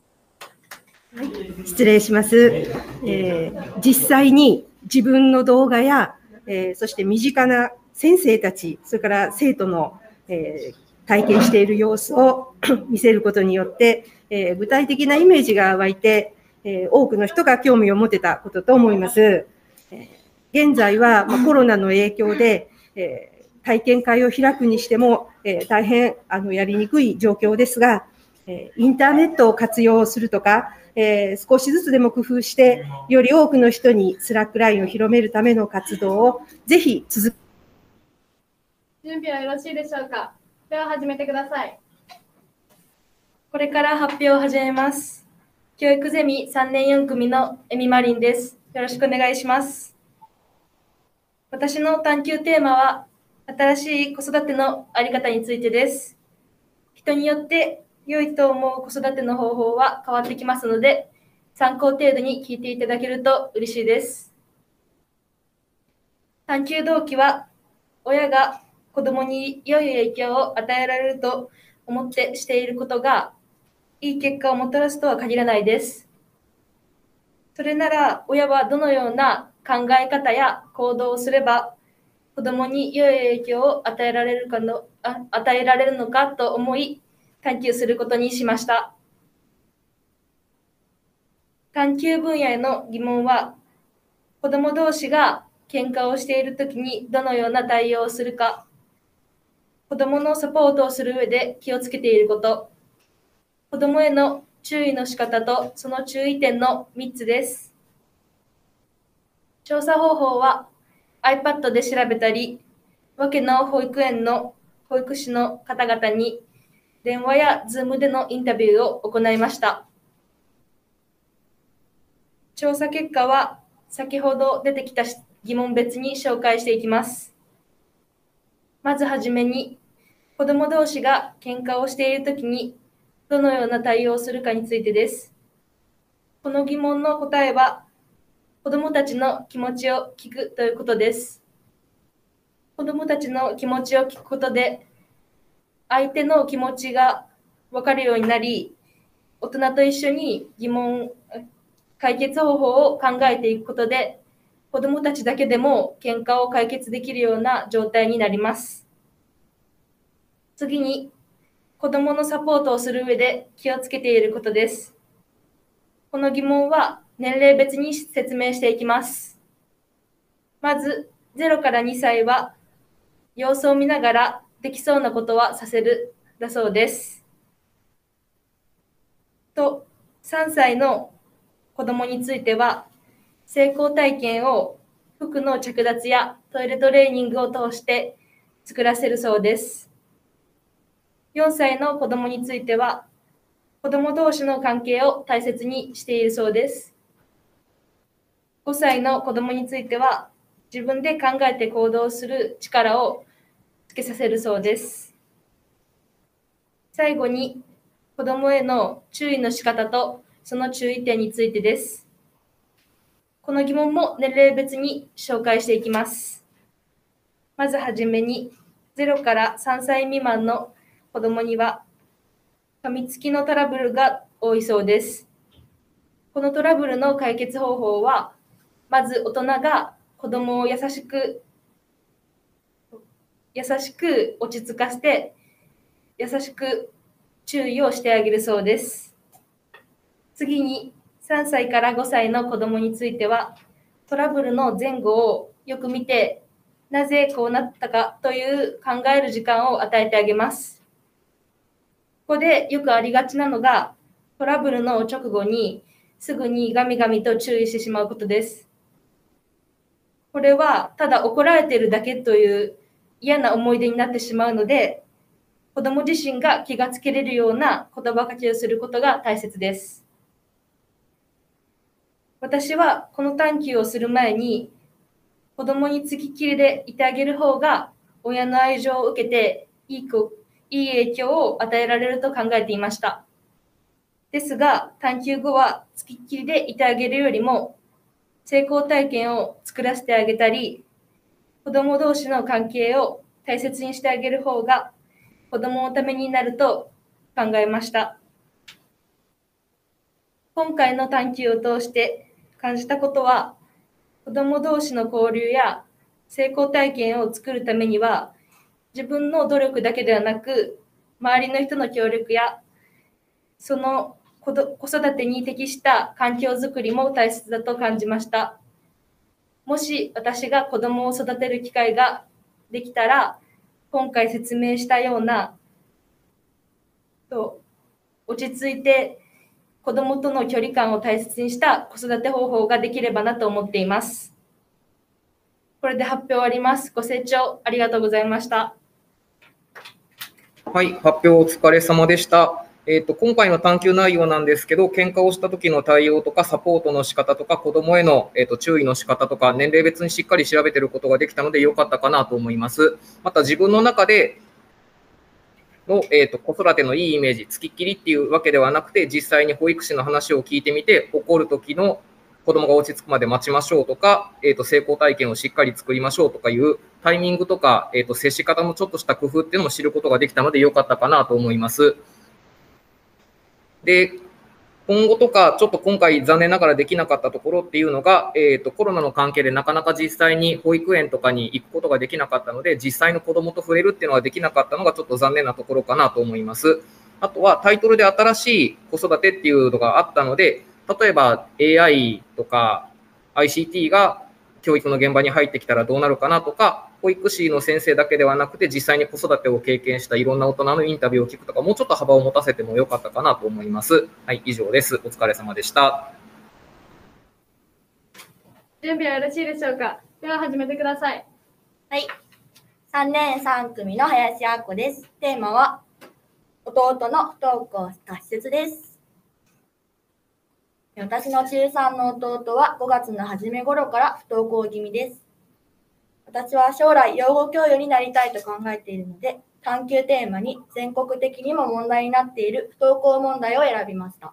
S21: 失礼します。実際に自分の動画や、そして身近な先生たち、それから生徒の、体験している様子を見せることによって、具体的なイメージが湧いて、多くの人が興味を持てたことと思います。現在はコロナの影響で、体験会を開くにしても、大変やりにくい状況ですが、インターネットを活用するとか、少しずつでも工夫して、より多くの人にスラックラインを広めるための活動をぜひ続け。
S8: 準備はよろしいでしょうか。では始めてください。
S1: これから発表を始めます。 教育ゼミ3年4組のエミマリンです。よろしくお願いします。私の探究テーマは、新しい子育てのあり方についてです。人によって良いと思う子育ての方法は変わってきますので、参考程度に聞いていただけると嬉しいです。探究動機は、親が子供に良い影響を与えられると思ってしていることが、いい結果をもたらすとは限らないです。それなら、親はどのような考え方や行動をすれば、子供に良い影響を与えられるのかと思い、探究することにしました。探究分野への疑問は、子供同士が喧嘩をしているときにどのような対応をするか、子供のサポートをする上で気をつけていること、子供への注意の仕方とその注意点の3つです。調査方法は iPad で調べたり、わけの保育園の保育士の方々に電話や Zoom でのインタビューを行いました。調査結果は先ほど出てきた疑問別に紹介していきます。まずはじめに、子ども同士が喧嘩をしているときにどのような対応をするかについてです。この疑問の答えは、子どもたちの気持ちを聞くということです。子どもたちの気持ちを聞くことで、相手の気持ちが分かるようになり、大人と一緒に解決方法を考えていくことで、子どもたちだけでも喧嘩を解決できるような状態になります。次に、子どものサポートをする上で気をつけていることです。この疑問は年齢別に説明していきます。まず、0から2歳は様子を見ながらできそうなことはさせるだそうです。と、3歳の子どもについては、成功体験を服の着脱やトイレトレーニングを通して作らせるそうです。4歳の子どもについては、子ども同士の関係を大切にしているそうです。5歳の子どもについては、自分で考えて行動する力をつけさせるそうです。最後に、子どもへの注意の仕方とその注意点についてです。この疑問も年齢別に紹介していきます。まずはじめに、0から3歳未満の子どもには、噛みつきのトラブルが多いそうです。このトラブルの解決方法は、まず大人が子どもを優しく落ち着かせて、優しく注意をしてあげるそうです。次に、3歳から5歳の子どもについては、トラブルの前後をよく見て、なぜこうなったかという考える時間を与えてあげます。ここでよくありがちなのが、トラブルの直後にすぐにガミガミと注意してしまうことです。これはただ怒られているだけという嫌な思い出になってしまうので、子ども自身が気がつけれるような言葉かけをすることが大切です。私はこの探究をする前に、子どもにつきっきりでいてあげる方が親の愛情を受けていい影響を与えられると考えていました。ですが、探究後はつきっきりでいてあげるよりも、成功体験を作らせてあげたり、子ども同士の関係を大切にしてあげる方が子どものためになると考えました。今回の探究を通して感じたことは、子ども同士の交流や成功体験を作るためには、自分の努力だけではなく、周りの人の協力や、その子育てに適した環境づくりも大切だと感じました。もし私が子どもを育てる機会ができたら、今回説明したような、落ち着いて子どもとの距離感を大切にした子育て方法ができればなと思っています。これで発表終わります。ご清聴ありがとうございました。
S6: はい、発表お疲れ様でした。 今回の探究内容なんですけど、喧嘩をした時の対応とか、サポートの仕方とか、子どもへの、注意の仕方とか、年齢別にしっかり調べていることができたので、良かったかなと思います。また、自分の中での、子育てのいいイメージ、つきっきりっていうわけではなくて、実際に保育士の話を聞いてみて、怒る時の子どもが落ち着くまで待ちましょうとか、成功体験をしっかり作りましょうとかいうタイミングとか、接し方のちょっとした工夫っていうのも知ることができたので、良かったかなと思います。で、今後とか、ちょっと今回残念ながらできなかったところっていうのが、コロナの関係でなかなか実際に保育園とかに行くことができなかったので、実際の子どもと触れるっていうのができなかったのがちょっと残念なところかなと思います。あとはタイトルで新しい子育てっていうのがあったので、例えば AI とか ICT が教育の現場に入ってきたらどうなるかなとか、保育士の先生だけではなくて、実際に子育てを経験したいろんな大人のインタビューを聞くとか、もうちょっと幅を持たせてもよかったかなと思います。はい、以上です。お疲れ様でした。
S8: 準備はよろしいでしょうか。では始めてください。
S14: はい。3年3組の林あっこです。テーマは、弟の不登校脱出です。私の中3の弟は5月の初め頃から不登校気味です。私は将来養護教諭になりたいと考えているので、探究テーマに全国的にも問題になっている不登校問題を選びました。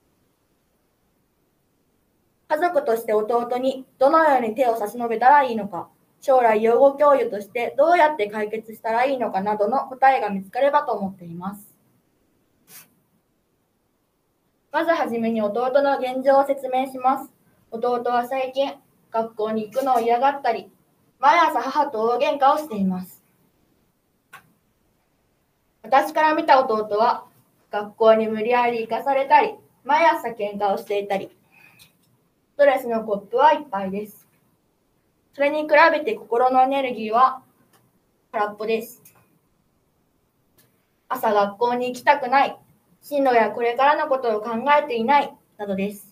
S14: 家族として弟にどのように手を差し伸べたらいいのか、将来養護教諭としてどうやって解決したらいいのかなどの答えが見つかればと思っています。まずはじめに弟の現状を説明します。弟は最近、学校に行くのを嫌がったり、毎朝母と大喧嘩をしています。私から見た弟は、学校に無理やり行かされたり、毎朝喧嘩をしていたり、ストレスのコップはいっぱいです。それに比べて心のエネルギーは空っぽです。朝学校に行きたくない、進路やこれからのことを考えていない、などです。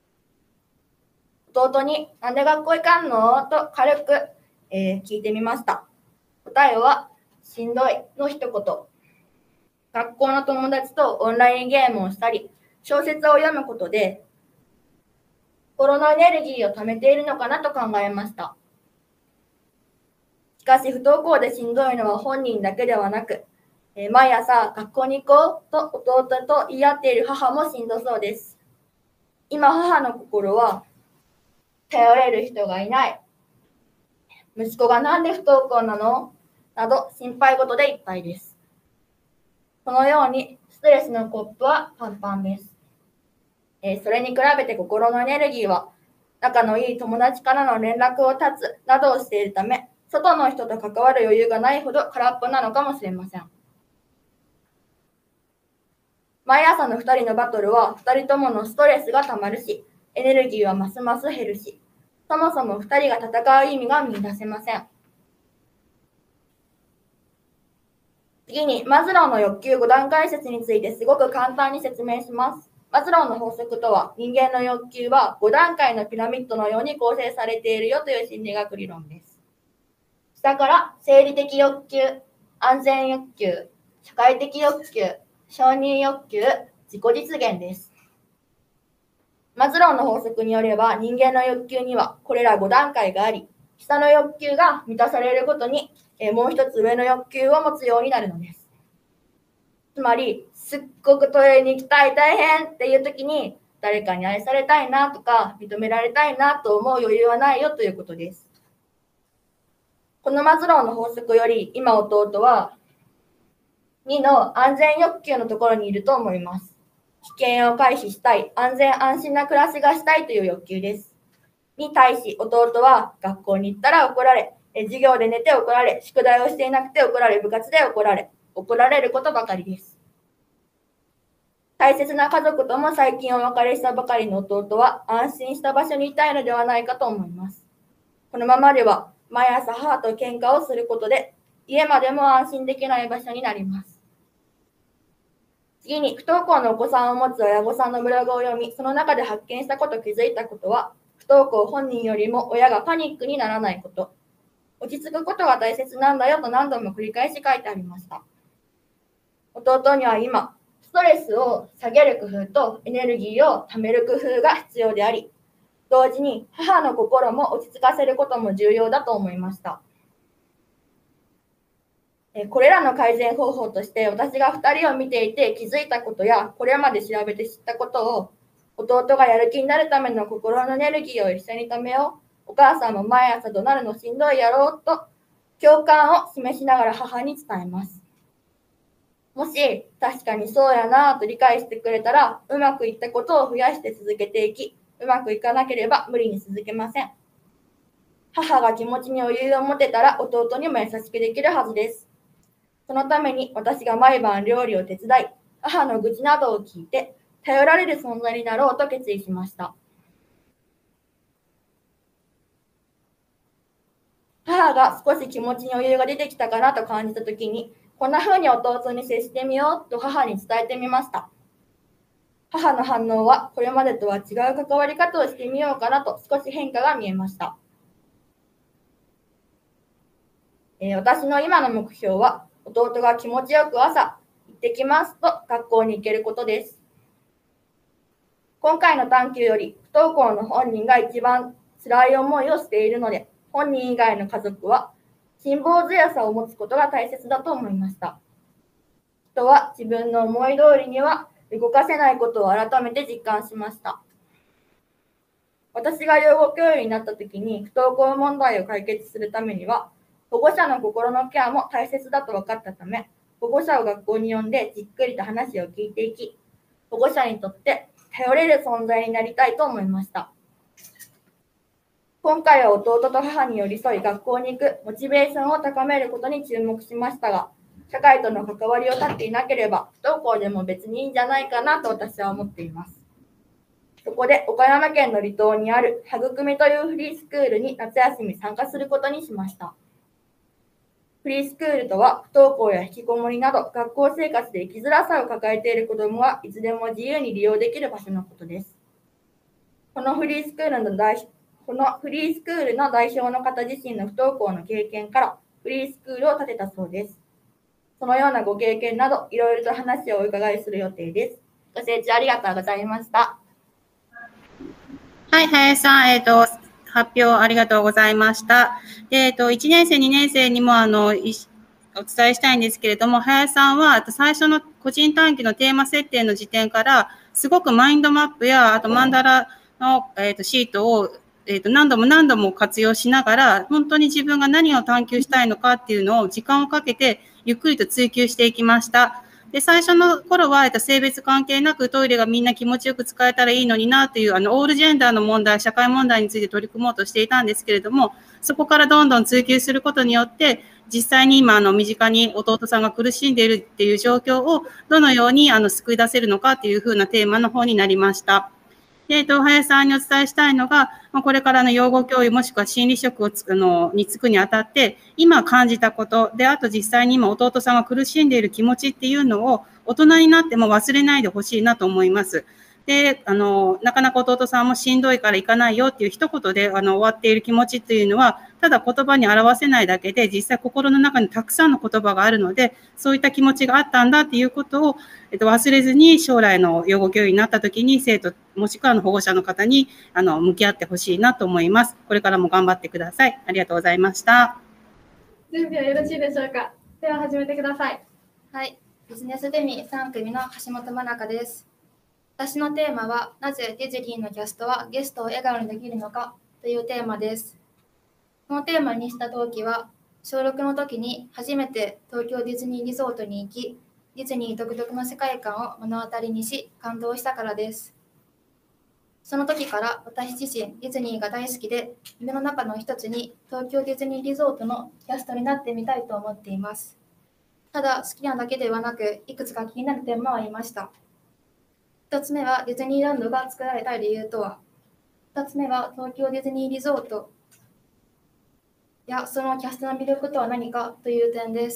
S14: 弟になんで学校行かんのと軽く、聞いてみました。答えは、しんどいの一言。学校の友達とオンラインゲームをしたり、小説を読むことで、心のエネルギーを貯めているのかなと考えました。しかし、不登校でしんどいのは本人だけではなく、毎朝学校に行こうと弟と言い合っている母もしんどそうです。今、母の心は、頼れる人がいない。息子がなんで不登校なのなど心配事でいっぱいです。このようにストレスのコップはパンパンです。それに比べて心のエネルギーは仲のいい友達からの連絡を絶つなどをしているため、外の人と関わる余裕がないほど空っぽなのかもしれません。毎朝の2人のバトルは2人とものストレスがたまるし、エネルギーはますます減るし、そもそも2人が戦う意味が見出せません。次に、マズローの欲求5段階説についてすごく簡単に説明します。マズローの法則とは、人間の欲求は5段階のピラミッドのように構成されているよという心理学理論です。下から生理的欲求、安全欲求、社会的欲求、承認欲求、自己実現です。マズローの法則によれば、人間の欲求にはこれら5段階があり、下の欲求が満たされるごとに、もう一つ上の欲求を持つようになるのです。つまり、すっごくトイレに行きたい、大変っていう時に、誰かに愛されたいなとか、認められたいなと思う余裕はないよということです。このマズローの法則より、今弟は、2の安全欲求のところにいると思います。危険を回避したい、安全安心な暮らしがしたいという欲求です。に対し、弟は学校に行ったら怒られ、授業で寝て怒られ、宿題をしていなくて怒られ、部活で怒られることばかりです。大切な家族とも最近お別れしたばかりの弟は安心した場所にいたいのではないかと思います。このままでは毎朝母と喧嘩をすることで家までも安心できない場所になります。次に、不登校のお子さんを持つ親御さんのブログを読み、その中で発見したこと、気づいたことは、不登校本人よりも親がパニックにならないこと、落ち着くことが大切なんだよと何度も繰り返し書いてありました。弟には今、
S7: ストレスを下げる工夫とエネルギーを貯める工夫が必要であり、同時に母の心も落ち着かせることも重要だと思いました。これらの改善方法として私が2人を見ていて気づいたことやこれまで調べて知ったことを、弟がやる気になるための心のエネルギーを一緒に貯めよう、お母さんも毎朝怒鳴るのしんどいやろうと共感を示しながら母に伝えます。もし確かにそうやなぁと理解してくれたら、うまくいったことを増やして続けていき、うまくいかなければ無理に続けません。母が気持ちに余裕を持てたら弟にも優しくできるはずです。そのために私が毎晩料理を手伝い、母の愚痴などを聞いて、頼られる存在になろうと決意しました。母が少し気持ちに余裕が出てきたかなと感じたときに、こんな風に弟に接してみようと母に伝えてみました。母の反応はこれまでとは違う関わり方をしてみようかなと少し変化が見えました。私の今の目標は弟が気持ちよく朝行ってきますと学校に行けることです。今回の探究より不登校の本人が一番辛い思いをしているので、本人以外の家族は辛抱強さを持つことが大切だと思いました。人は自分の思い通りには動かせないことを改めて実感しました。私が養護教諭になった時に不登校問題を解決するためには保護者の心のケアも大切だと分かったため、保護者を学校に呼んでじっくりと話を聞いていき、保護者にとって頼れる存在になりたいと思いました。今回は弟と母に寄り添い学校に行くモチベーションを高めることに注目しましたが、社会との関わりを断っていなければ不登校でも別にいいんじゃないかなと私は思っています。そこで岡山県の離島にあるはぐくみというフリースクールに夏休み参加することにしました。フリースクールとは不登校や引きこもりなど学校生活で生きづらさを抱えている子どもはいつでも自由に利用できる場所のことです。このフリースクールの代表の方自身の不登校の経験からフリースクールを立てたそうです。そのようなご経験などいろいろと話をお伺いする予定です。ご清聴ありがとうございました。
S22: はい、林さん、発表ありがとうございました。1年生、2年生にもお伝えしたいんですけれども、林さんは最初の個人短期のテーマ設定の時点から、すごくマインドマップや、あとマンダラの、シートを、何度も活用しながら、本当に自分が何を探求したいのかっていうのを時間をかけて、ゆっくりと追求していきました。で、最初の頃は、性別関係なくトイレがみんな気持ちよく使えたらいいのになという、オールジェンダーの問題、社会問題について取り組もうとしていたんですけれども、そこからどんどん追求することによって、実際に今、身近に弟さんが苦しんでいるっていう状況を、どのように救い出せるのかっていうふうなテーマの方になりました。で、林さんにお伝えしたいのが、これからの養護教諭もしくは心理職に就くにあたって、今感じたことで、あと実際に今弟さんが苦しんでいる気持ちっていうのを大人になっても忘れないでほしいなと思います。で、なかなか弟さんもしんどいから行かないよっていう一言で終わっている気持ちっていうのは、ただ言葉に表せないだけで、実際心の中にたくさんの言葉があるので、そういった気持ちがあったんだっていうことを、忘れずに将来の養護教諭になった時に生徒もしくは保護者の方に向き合ってほしいなと思います。これからも頑張ってください。ありがとうございました。
S8: 準備はよろしいでしょうか。では始めてください。
S23: はい、ビジネスゼミ3組の橋本真中です。私のテーマは、なぜディズニーのキャストはゲストを笑顔にできるのかというテーマです。このテーマにした動機は、小6の時に初めて東京ディズニーリゾートに行き、ディズニー独特の世界観を目の当たりにし、感動したからです。その時から私自身ディズニーが大好きで、夢の中の一つに東京ディズニーリゾートのキャストになってみたいと思っています。ただ好きなだけではなく、いくつか気になる点もありました。1つ目はディズニーランドが作られた理由とは、2つ目は東京ディズニーリゾートやそのキャストの魅力とは何かという点です。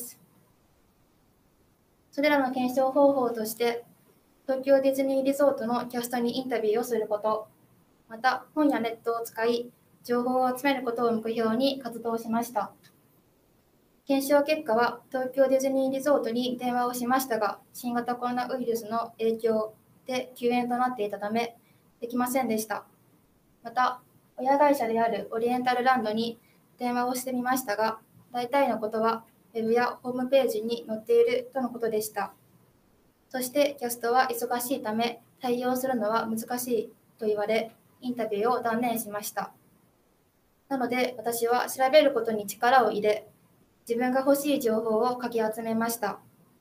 S23: それらの検証方法として、東京ディズニーリゾートのキャストにインタビューをすること、また本やネットを使い、情報を集めることを目標に活動しました。 検証結果は東京ディズニーリゾートに電話をしましたが、新型コロナウイルスの影響で休園となっていたため、できませんでした。また、親会社であるオリエンタルランドに電話をしてみましたが、大体のことはウェブやホームページに載っているとのことでした。そしてキャストは忙しいため対応するのは難しいと言われ、インタビューを断念しました。なので私は調べることに力を入れ、自分が欲しい情報をかき集めました。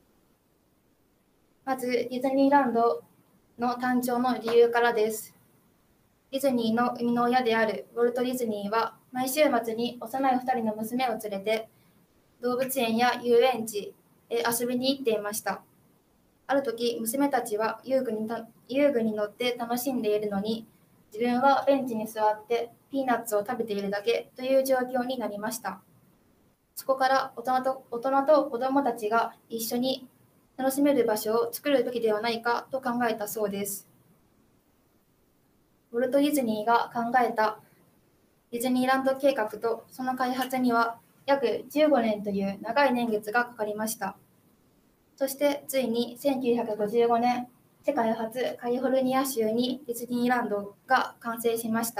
S23: まず、ディズニーランドの誕生の理由からです。ディズニーの生みの親であるウォルト・ディズニーは、毎週末に幼い2人の娘を連れて、動物園や遊園地へ遊びに行っていました。ある時、娘たちは遊具に乗って楽しんでいるのに、自分はベンチに座ってピーナッツを食べているだけという状況になりました。そこから大人と子どもたちが一緒に楽しめる場所を作るべきではないかと考えたそうです。ウォルト・ディズニーが考えたディズニーランド計画とその開発には約15年という長い年月がかかりました。そしてついに1955年、世界初カリフォルニア州にディズニーランドが完成しました。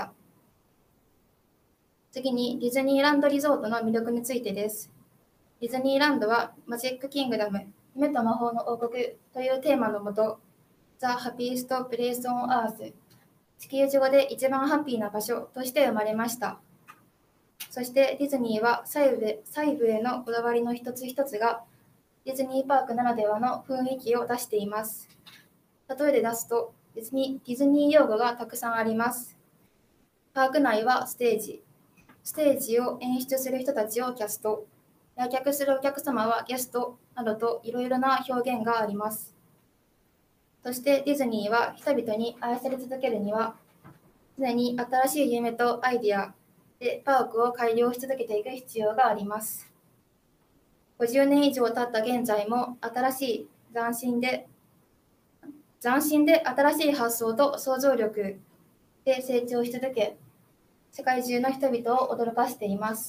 S23: 次にディズニーランドリゾートの魅力についてです。ディズニーランドはマジックキングダム、夢と魔法の王国というテーマのもと、The Happiest Place on Earth、地球上で一番ハッピーな場所として生まれました。そしてディズニーは細部へのこだわりの一つ一つがディズニーパークならではの雰囲気を出しています。例えで出すとディズニー用語がたくさんあります。パーク内はステージを演出する人たちをキャスト、来客するお客様はゲストなどといろいろな表現があります。そしてディズニーは人々に愛され続けるには常に新しい夢とアイディアでパークを改良し続けていく必要があります。50年以上経った現在も斬新で新しい発想と想像力で成長し続け、世界中の人々を驚かしています。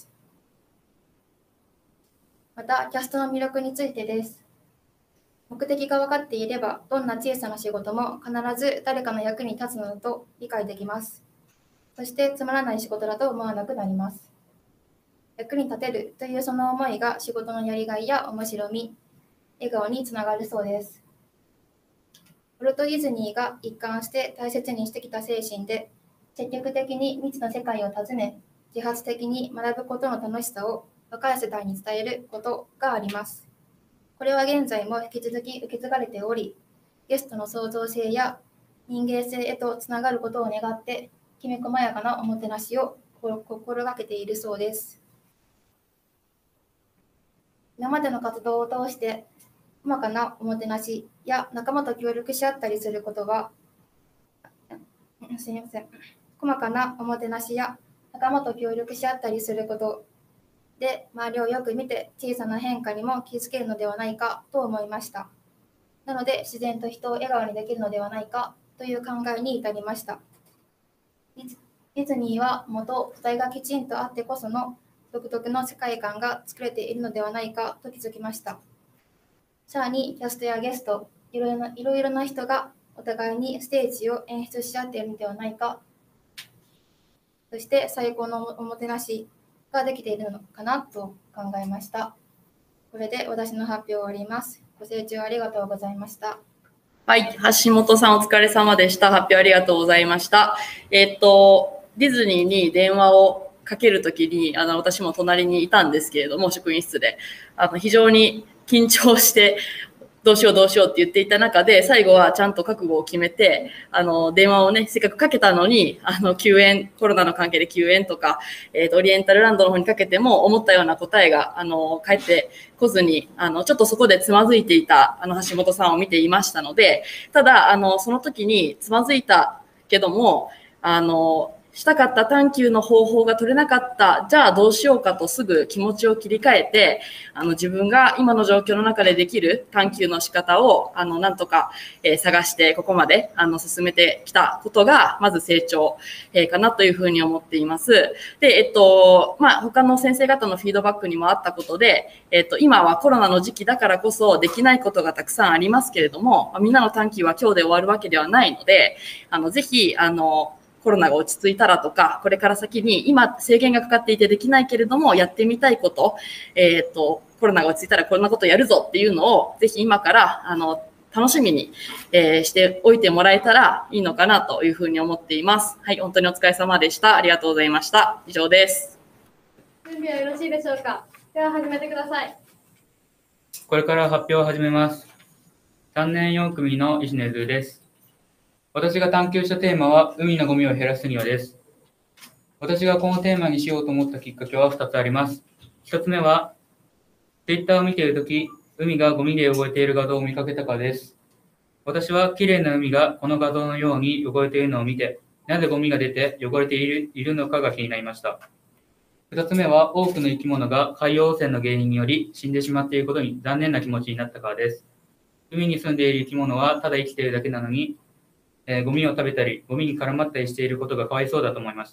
S23: また、キャストの魅力についてです。目的が分かっていれば、どんな小さな仕事も必ず誰かの役に立つのだと理解できます。そしてつまらない仕事だと思わなくなります。役に立てるというその思いが仕事のやりがいや面白み、笑顔につながるそうです。ウォルト・ディズニーが一貫して大切にしてきた精神で、積極的に未知の世界を訪ね、自発的に学ぶことの楽しさを若い世代に伝えることがあります。これは現在も引き続き受け継がれており、ゲストの創造性や人間性へとつながることを願って、きめ細やかなおもてなしを心がけているそうです。今までの活動を通して、細かなおもてなしや仲間と協力し合ったりすることは、細かなおもてなしや仲間と協力し合ったりすることで、周りをよく見て小さな変化にも気づけるのではないかと思いました。なので、自然と人を笑顔にできるのではないかという考えに至りました。ディズニーは元土台がきちんとあってこその独特の世界観が作れているのではないかと気づきました。さらに、キャストやゲスト、いろいろな人がお互いにステージを演出し合っているのではないか、そして最高のおもてなしができているのかなと考えました。これで私の発表を終わります。ご清聴ありがとうございました。
S10: はい、橋本さんお疲れ様でした。発表ありがとうございました。ディズニーに電話をかけるときに、私も隣にいたんですけれども、職員室で、非常に緊張して、どうしようって言っていた中で、最後はちゃんと覚悟を決めて、電話をね、せっかくかけたのに、休園、コロナの関係で休園とか、オリエンタルランドの方にかけても、思ったような答えが、返ってこずに、ちょっとそこでつまずいていた、橋本さんを見ていましたので、ただ、その時につまずいたけども、 したかった探究の方法が取れなかった、じゃあどうしようかとすぐ気持ちを切り替えて、自分が今の状況の中でできる探究の仕方をなんとか探してここまで進めてきたことがまず成長かなというふうに思っています。で、他の先生方のフィードバックにもあったことで、今はコロナの時期だからこそできないことがたくさんありますけれども、みんなの探究は今日で終わるわけではないので、ぜひコロナが落ち着いたらとか、これから先に今制限がかかっていてできないけれどもやってみたいこと、コロナが落ち着いたらこんなことやるぞっていうのをぜひ今から楽しみに、しておいてもらえたらいいのかなというふうに思っています。はい、本当にお疲れ様でした。ありがとうございました。以上です。
S8: 準備はよろしいでしょうか。では始めてください。
S9: これから発表を始めます。3年4組の石根津です。私が探求したテーマは、海のゴミを減らすにはです。私がこのテーマにしようと思ったきっかけは2つあります。1つ目は、Twitter を見ているとき、海がゴミで汚れている画像を見かけたからです。私は綺麗な海がこの画像のように汚れているのを見て、なぜゴミが出て汚れているのかが気になりました。2つ目は、多くの生き物が海洋汚染の原因により死んでしまっていることに残念な気持ちになったからです。海に住んでいる生き物はただ生きているだけなのに、ゴミを食べたり、ゴミに絡まったりしていることがかわいそうだと思いました。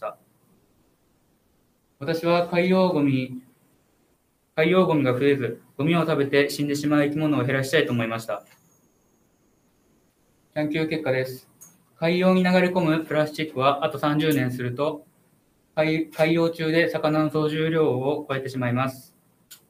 S9: 私は海洋ゴミが増えず、ゴミを食べて死んでしまう生き物を減らしたいと思いました。研究結果です。海洋に流れ込むプラスチックはあと30年すると、海洋中で魚の総重量を超えてしまいます。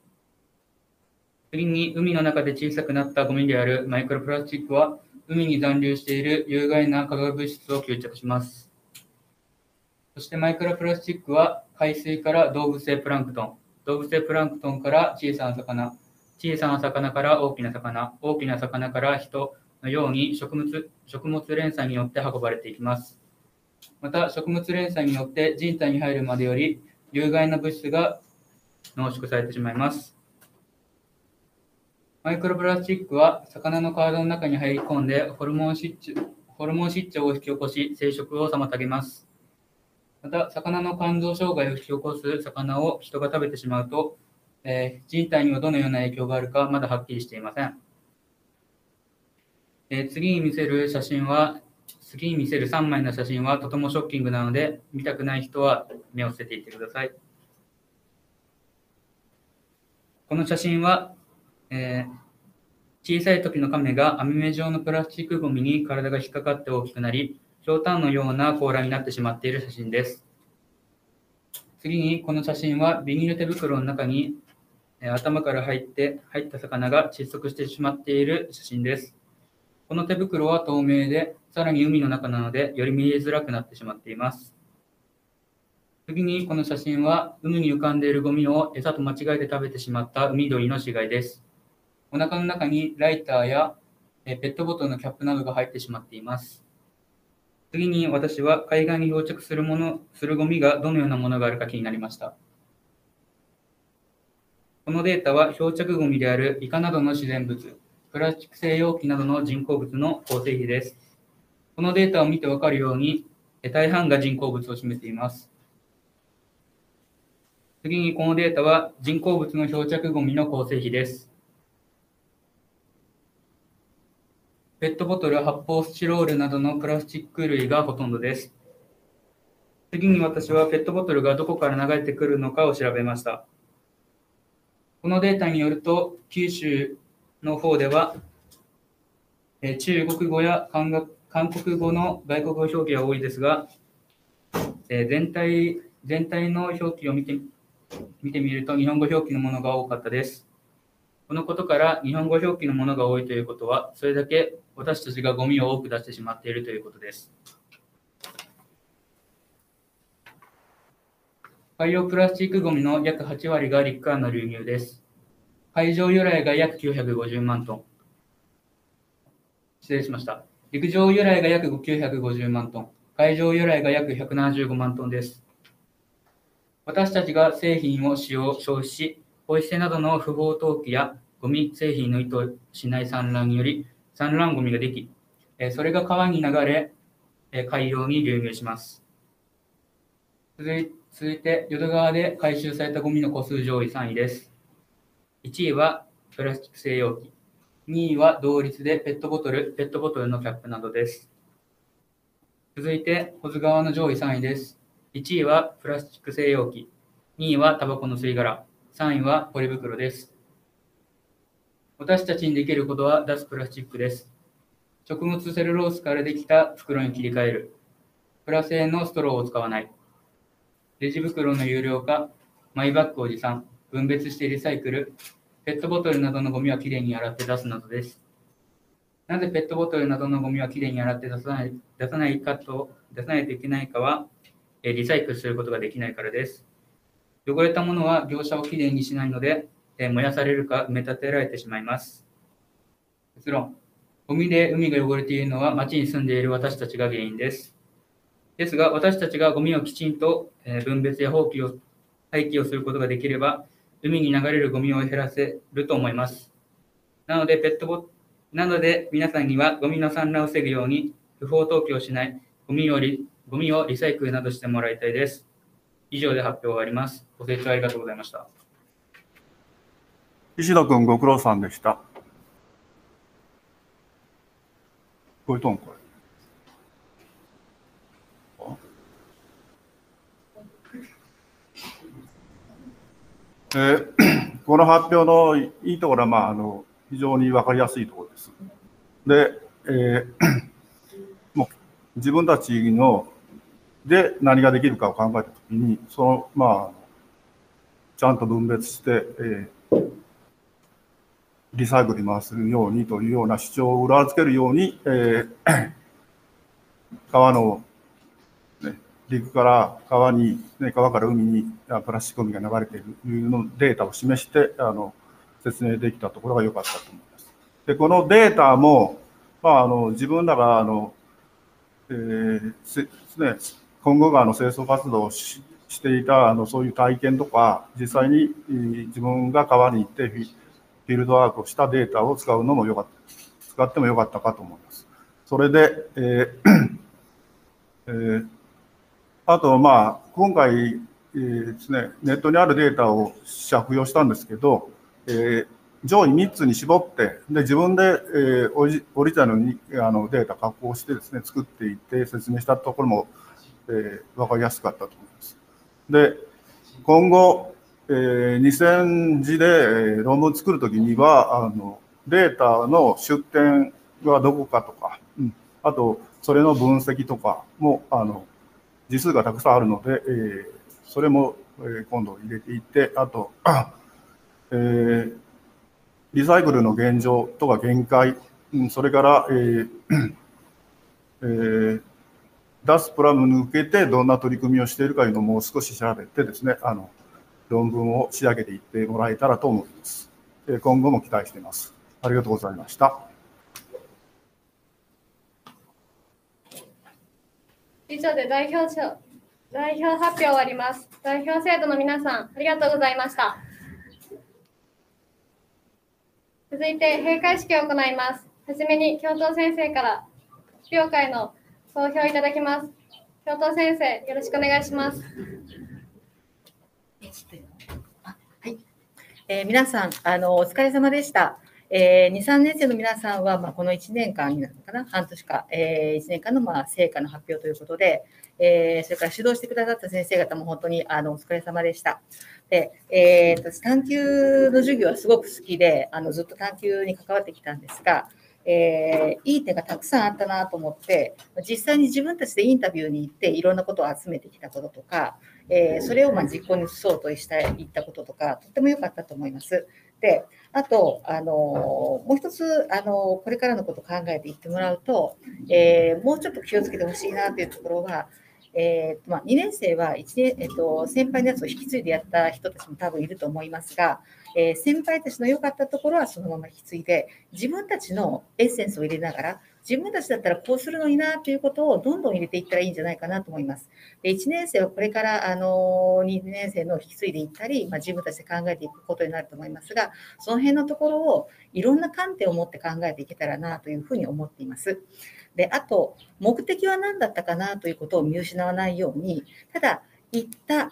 S9: 次に、海の中で小さくなったゴミであるマイクロプラスチックは、海に残留している有害な化学物質を吸着します。そしてマイクロプラスチックは海水から動物性プランクトン、動物性プランクトンから小さな魚、小さな魚から大きな魚、大きな魚から人のように食物連鎖によって運ばれていきます。また食物連鎖によって人体に入るまでより有害な物質が濃縮されてしまいます。マイクロプラスチックは魚の体の中に入り込んでホルモン失調を引き起こし生殖を妨げます。また魚の肝臓障害を引き起こす魚を人が食べてしまうと、人体にはどのような影響があるかまだはっきりしていません。次に見せる3枚の写真はとてもショッキングなので見たくない人は目を捨てていってください。この写真は小さい時の亀が網目状のプラスチックゴミに体が引っかかって大きくなり、ひょうたんのような甲羅になってしまっている写真です。次に、この写真はビニール手袋の中に頭から入った魚が窒息してしまっている写真です。この手袋は透明で、さらに海の中なので、より見えづらくなってしまっています。次に、この写真は海に浮かんでいるゴミを餌と間違えて食べてしまった海鳥の死骸です。お腹の中にライターやペットボトルのキャップなどが入ってしまっています。次に私は海岸に漂着するゴミがどのようなものがあるか気になりました。このデータは漂着ゴミであるイカなどの自然物、プラスチック製容器などの人工物の構成比です。このデータを見てわかるように、大半が人工物を占めています。次にこのデータは人工物の漂着ゴミの構成比です。ペットボトル、発泡スチロールなどのプラスチック類がほとんどです。次に私はペットボトルがどこから流れてくるのかを調べました。このデータによると、九州の方では、中国語や韓国語の外国語表記が多いですが、全体の表記を見てみると日本語表記のものが多かったです。このことから日本語表記のものが多いということは、それだけ私たちがゴミを多く出してしまっているということです。海洋プラスチックゴミの約8割が陸からの流入です。海上由来が約950万トン。失礼しました。陸上由来が約950万トン。海上由来が約175万トンです。私たちが製品を消費し、ポイ捨てなどの不法投棄やゴミ製品の意図しない散乱により散乱ゴミができ、それが川に流れ、海洋に流入します。
S11: 続いて、淀川で回収されたゴミの個数上位3位です。1位はプラスチック製容器。2位は同率でペットボトルのキャップなどです。続いて、保津川の上位3位です。1位はプラスチック製容器。2位はタバコの吸い殻。3位はポリ袋です。私たちにできることは脱プラスチックです。食物セルロースからできた袋に切り替える。プラ製のストローを使わない。レジ袋の有料化。マイバッグを持参。分別してリサイクル。ペットボトルなどのゴミはきれいに洗って出すなどです。なぜペットボトルなどのゴミはきれいに洗って出さないといけないかは、リサイクルすることができないからです。汚れたものは業者をきれいにしないので、燃やされるか埋め立てられてしまいます。結論、ゴミで海が汚れているのは町に住んでいる私たちが原因です。ですが、私たちがゴミをきちんと分別や廃棄をすることができれば、海に流れるゴミを減らせると思います。なので皆さんにはゴミの散乱を防ぐように不法投棄をしない、ゴミをリサイクルなどしてもらいたいです。以上で発表が終わります。ご清聴ありがとうございました。
S15: 石野君ご苦労さんでした。こういうトーンこれ。この発表のいいところは、非常に分かりやすいところです。で、もう自分たちで何ができるかを考えたときに、ちゃんと分別して、リサイクルに回すようにというような主張を裏付けるように、川の、陸から川に、川から海にプラスチックゴミが流れているというのデータを示して説明できたところが良かったと思います。で、このデータも、自分らが今後が清掃活動をしていたそういう体験とか、実際に自分が川に行ってフィールドワークをしたデータを使ってもよかったかと思います。それで、あと、今回ですね、ネットにあるデータを借用したんですけど、上位3つに絞って、で自分でオリジナルにデータ加工してですね、作っていって説明したところも分かりやすかったと思います。で、今後、2000字で論文を作るときには、データの出典はどこかとか、あと、それの分析とかも、字数がたくさんあるので、それも今度入れていって、あと、リサイクルの現状とか限界、それから、出すプラムに向けてどんな取り組みをしているかいうのをもう少し調べてですね、論文を仕上げていってもらえたらと思います。今後も期待しています。ありがとうございました。
S8: 以上で代表発表終わります。代表生徒の皆さん、ありがとうございました。続いて閉会式を行います。はじめに教頭先生から発表会の総評いただきます。教頭先生、よろしくお願いします。
S16: 皆さん、お疲れ様でした。2、3年生の皆さんは、この1年間になるのかな、半年か、1年間の成果の発表ということで、それから指導してくださった先生方も本当にお疲れ様でした。で、探究の授業はすごく好きで、ずっと探究に関わってきたんですが、いい点がたくさんあったなと思って、実際に自分たちでインタビューに行っていろんなことを集めてきたこととか、それを実行に移そうといったこととか、とっても良かったと思います。で、あと、もう一つこれからのことを考えていってもらうと、もうちょっと気をつけてほしいなというところは、2年生は先輩のやつを引き継いでやった人たちも多分いると思いますが、先輩たちの良かったところはそのまま引き継いで、自分たちのエッセンスを入れながら、自分たちだったらこうするのになということをどんどん入れていったらいいんじゃないかなと思います。で、1年生はこれから2年生の引き継いでいったり、自分たちで考えていくことになると思いますが、その辺のところをいろんな観点を持って考えていけたらなというふうに思っています。で、あと、目的は何だったかなということを見失わないように、ただ、 行った、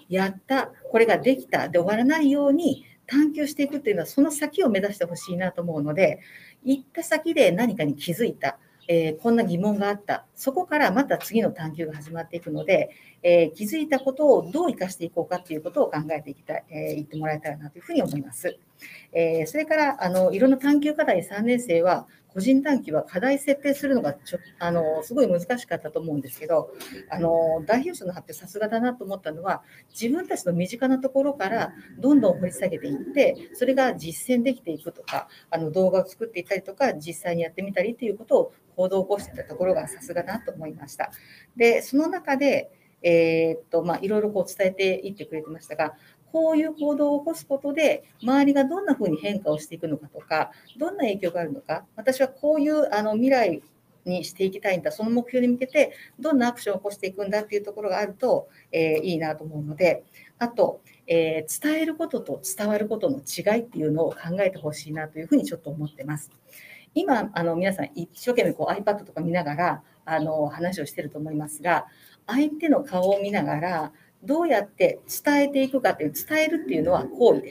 S16: やった、これができたで終わらないように探求していくっていうのは、その先を目指してほしいなと思うので、行った先で何かに気づいた、こんな疑問があった、そこからまた次の探求が始まっていくので、気づいたことをどう生かしていこうかということを考えていきたい、言ってもらえたらなというふうに思います。それからいろんな探究課題、3年生は個人探究は課題設定するのがすごい難しかったと思うんですけど、代表者の発表さすがだなと思ったのは、自分たちの身近なところからどんどん掘り下げていって、それが実践できていくとか、動画を作っていったりとか、実際にやってみたりということを行動を起こしていたところがさすがだなと思いました。で、その中でいろいろ伝えていってくれてましたが、こういう行動を起こすことで、周りがどんなふうに変化をしていくのかとか、どんな影響があるのか、私はこういう未来にしていきたいんだ、その目標に向けて、どんなアクションを起こしていくんだっていうところがあると、いいなと思うので、あと、伝えることと伝わることの違いっていうのを考えてほしいなというふうにちょっと思ってます。今、皆さん一生懸命iPad とか見ながら話をしていると思いますが、相手の顔を見ながら、どうやって伝えていくかっていう、伝えるっていうのは行為です。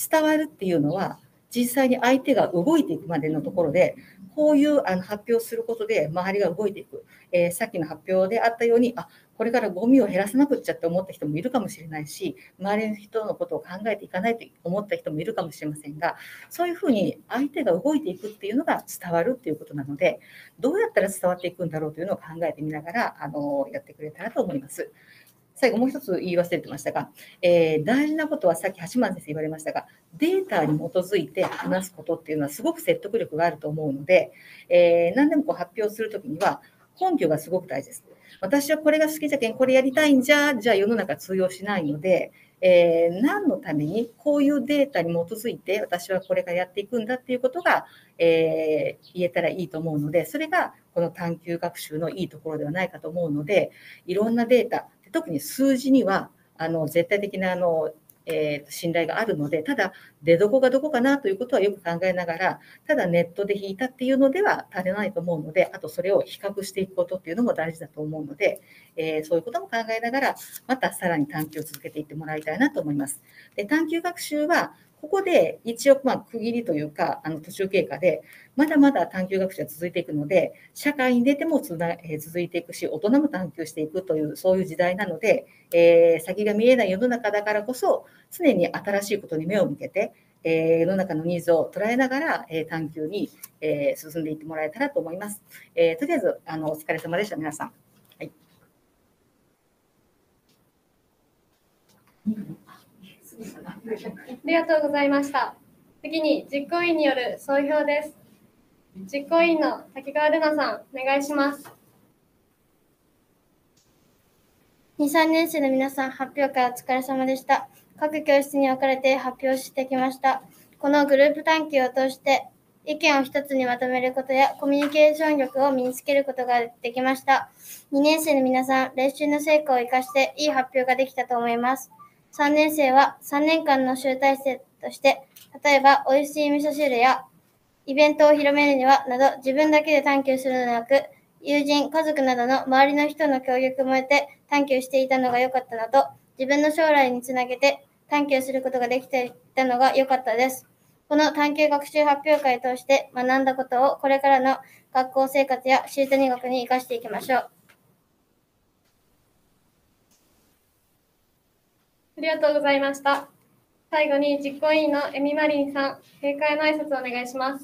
S16: 伝わるっていうのは、実際に相手が動いていくまでのところで、こういう発表することで周りが動いていく。さっきの発表であったように、これからゴミを減らさなくっちゃって思った人もいるかもしれないし、周りの人のことを考えていかないと思った人もいるかもしれませんが、そういうふうに相手が動いていくっていうのが伝わるっていうことなので、どうやったら伝わっていくんだろうというのを考えてみながらやってくれたらと思います。最後もう一つ言い忘れてましたが、大事なことはさっき橋本先生言われましたが、データに基づいて話すことっていうのはすごく説得力があると思うので、何でも発表するときには根拠がすごく大事です。私はこれが好きじゃけん、これやりたいんじゃ世の中通用しないので、何のためにこういうデータに基づいて私はこれからやっていくんだっていうことが、言えたらいいと思うので、それがこの探究学習のいいところではないかと思うので、いろんなデータ、特に数字には絶対的な信頼があるので、ただ出どこがどこかなということはよく考えながら、ただネットで引いたっていうのでは足りないと思うので、あとそれを比較していくことっていうのも大事だと思うので、そういうことも考えながら、またさらに探究を続けていってもらいたいなと思います。で、探究学習はここで一応区切りというか途中経過で、まだまだ探究学習は続いていくので、社会に出ても続いていくし、大人も探究していくという、そういう時代なので、先が見えない世の中だからこそ、常に新しいことに目を向けて、世の中のニーズを捉えながら、探究に、進んでいってもらえたらと思います。とりあえずお疲れ様でした、皆さん。はい。
S8: ありがとうございました。次に実行委員による総評です。実行委員の滝川瑠奈さん、お願いします。
S23: 2、3年生の皆さん、発表会お疲れ様でした。各教室に分かれて発表してきました。このグループ探究を通して、意見を一つにまとめることやコミュニケーション力を身につけることができました。2年生の皆さん、練習の成果を生かしていい発表ができたと思います。3年生は3年間の集大成として、例えばおいしい味噌汁やイベントを広めるにはなど、自分だけで探究するのではなく、友人、家族などの周りの人の協力も得て探究していたのが良かったのと、自分の将来につなげて探究することができていたのが良かったです。この探究学習発表会を通して学んだことをこれからの学校生活やシート入学に生かしていきましょう。
S8: ありがとうございました。最後に実行委員のエミマリンさん、閉会の挨拶をお願いします。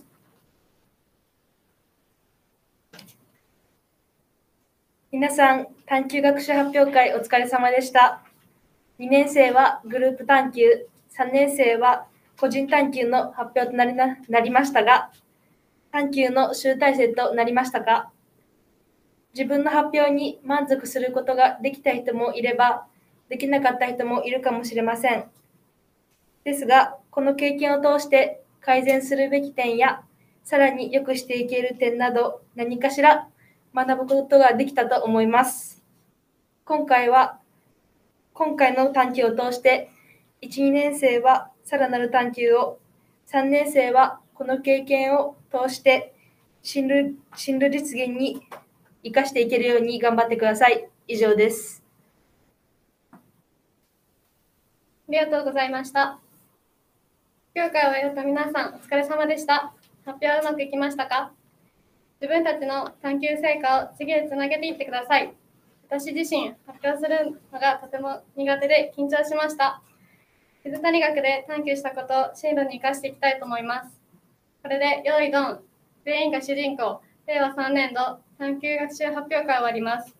S1: 皆さん、探究学習発表会お疲れ様でした。2年生はグループ探究、3年生は個人探究の発表となりましたが、探究の集大成となりましたか？自分の発表に満足することができた人もいれば、できなかった人もいるかもしれません。ですが、この経験を通して改善するべき点や、さらに良くしていける点など、何かしら学ぶことができたと思います。今回の探究を通して、1、2年生はさらなる探究を、3年生はこの経験を通して進路実現に生かしていけるように頑張ってください。以上です。
S8: りがとうございました。今日会を終えた皆さん、お疲れ様でした。発表はうまくいきましたか？自分たちの探究成果を次へつなげていってください。私自身、発表するのがとても苦手で緊張しました。水谷学で探究したことを進路に生かしていきたいと思います。これで、用意ドン、全員が主人公、令和3年度探究学習発表会を終わります。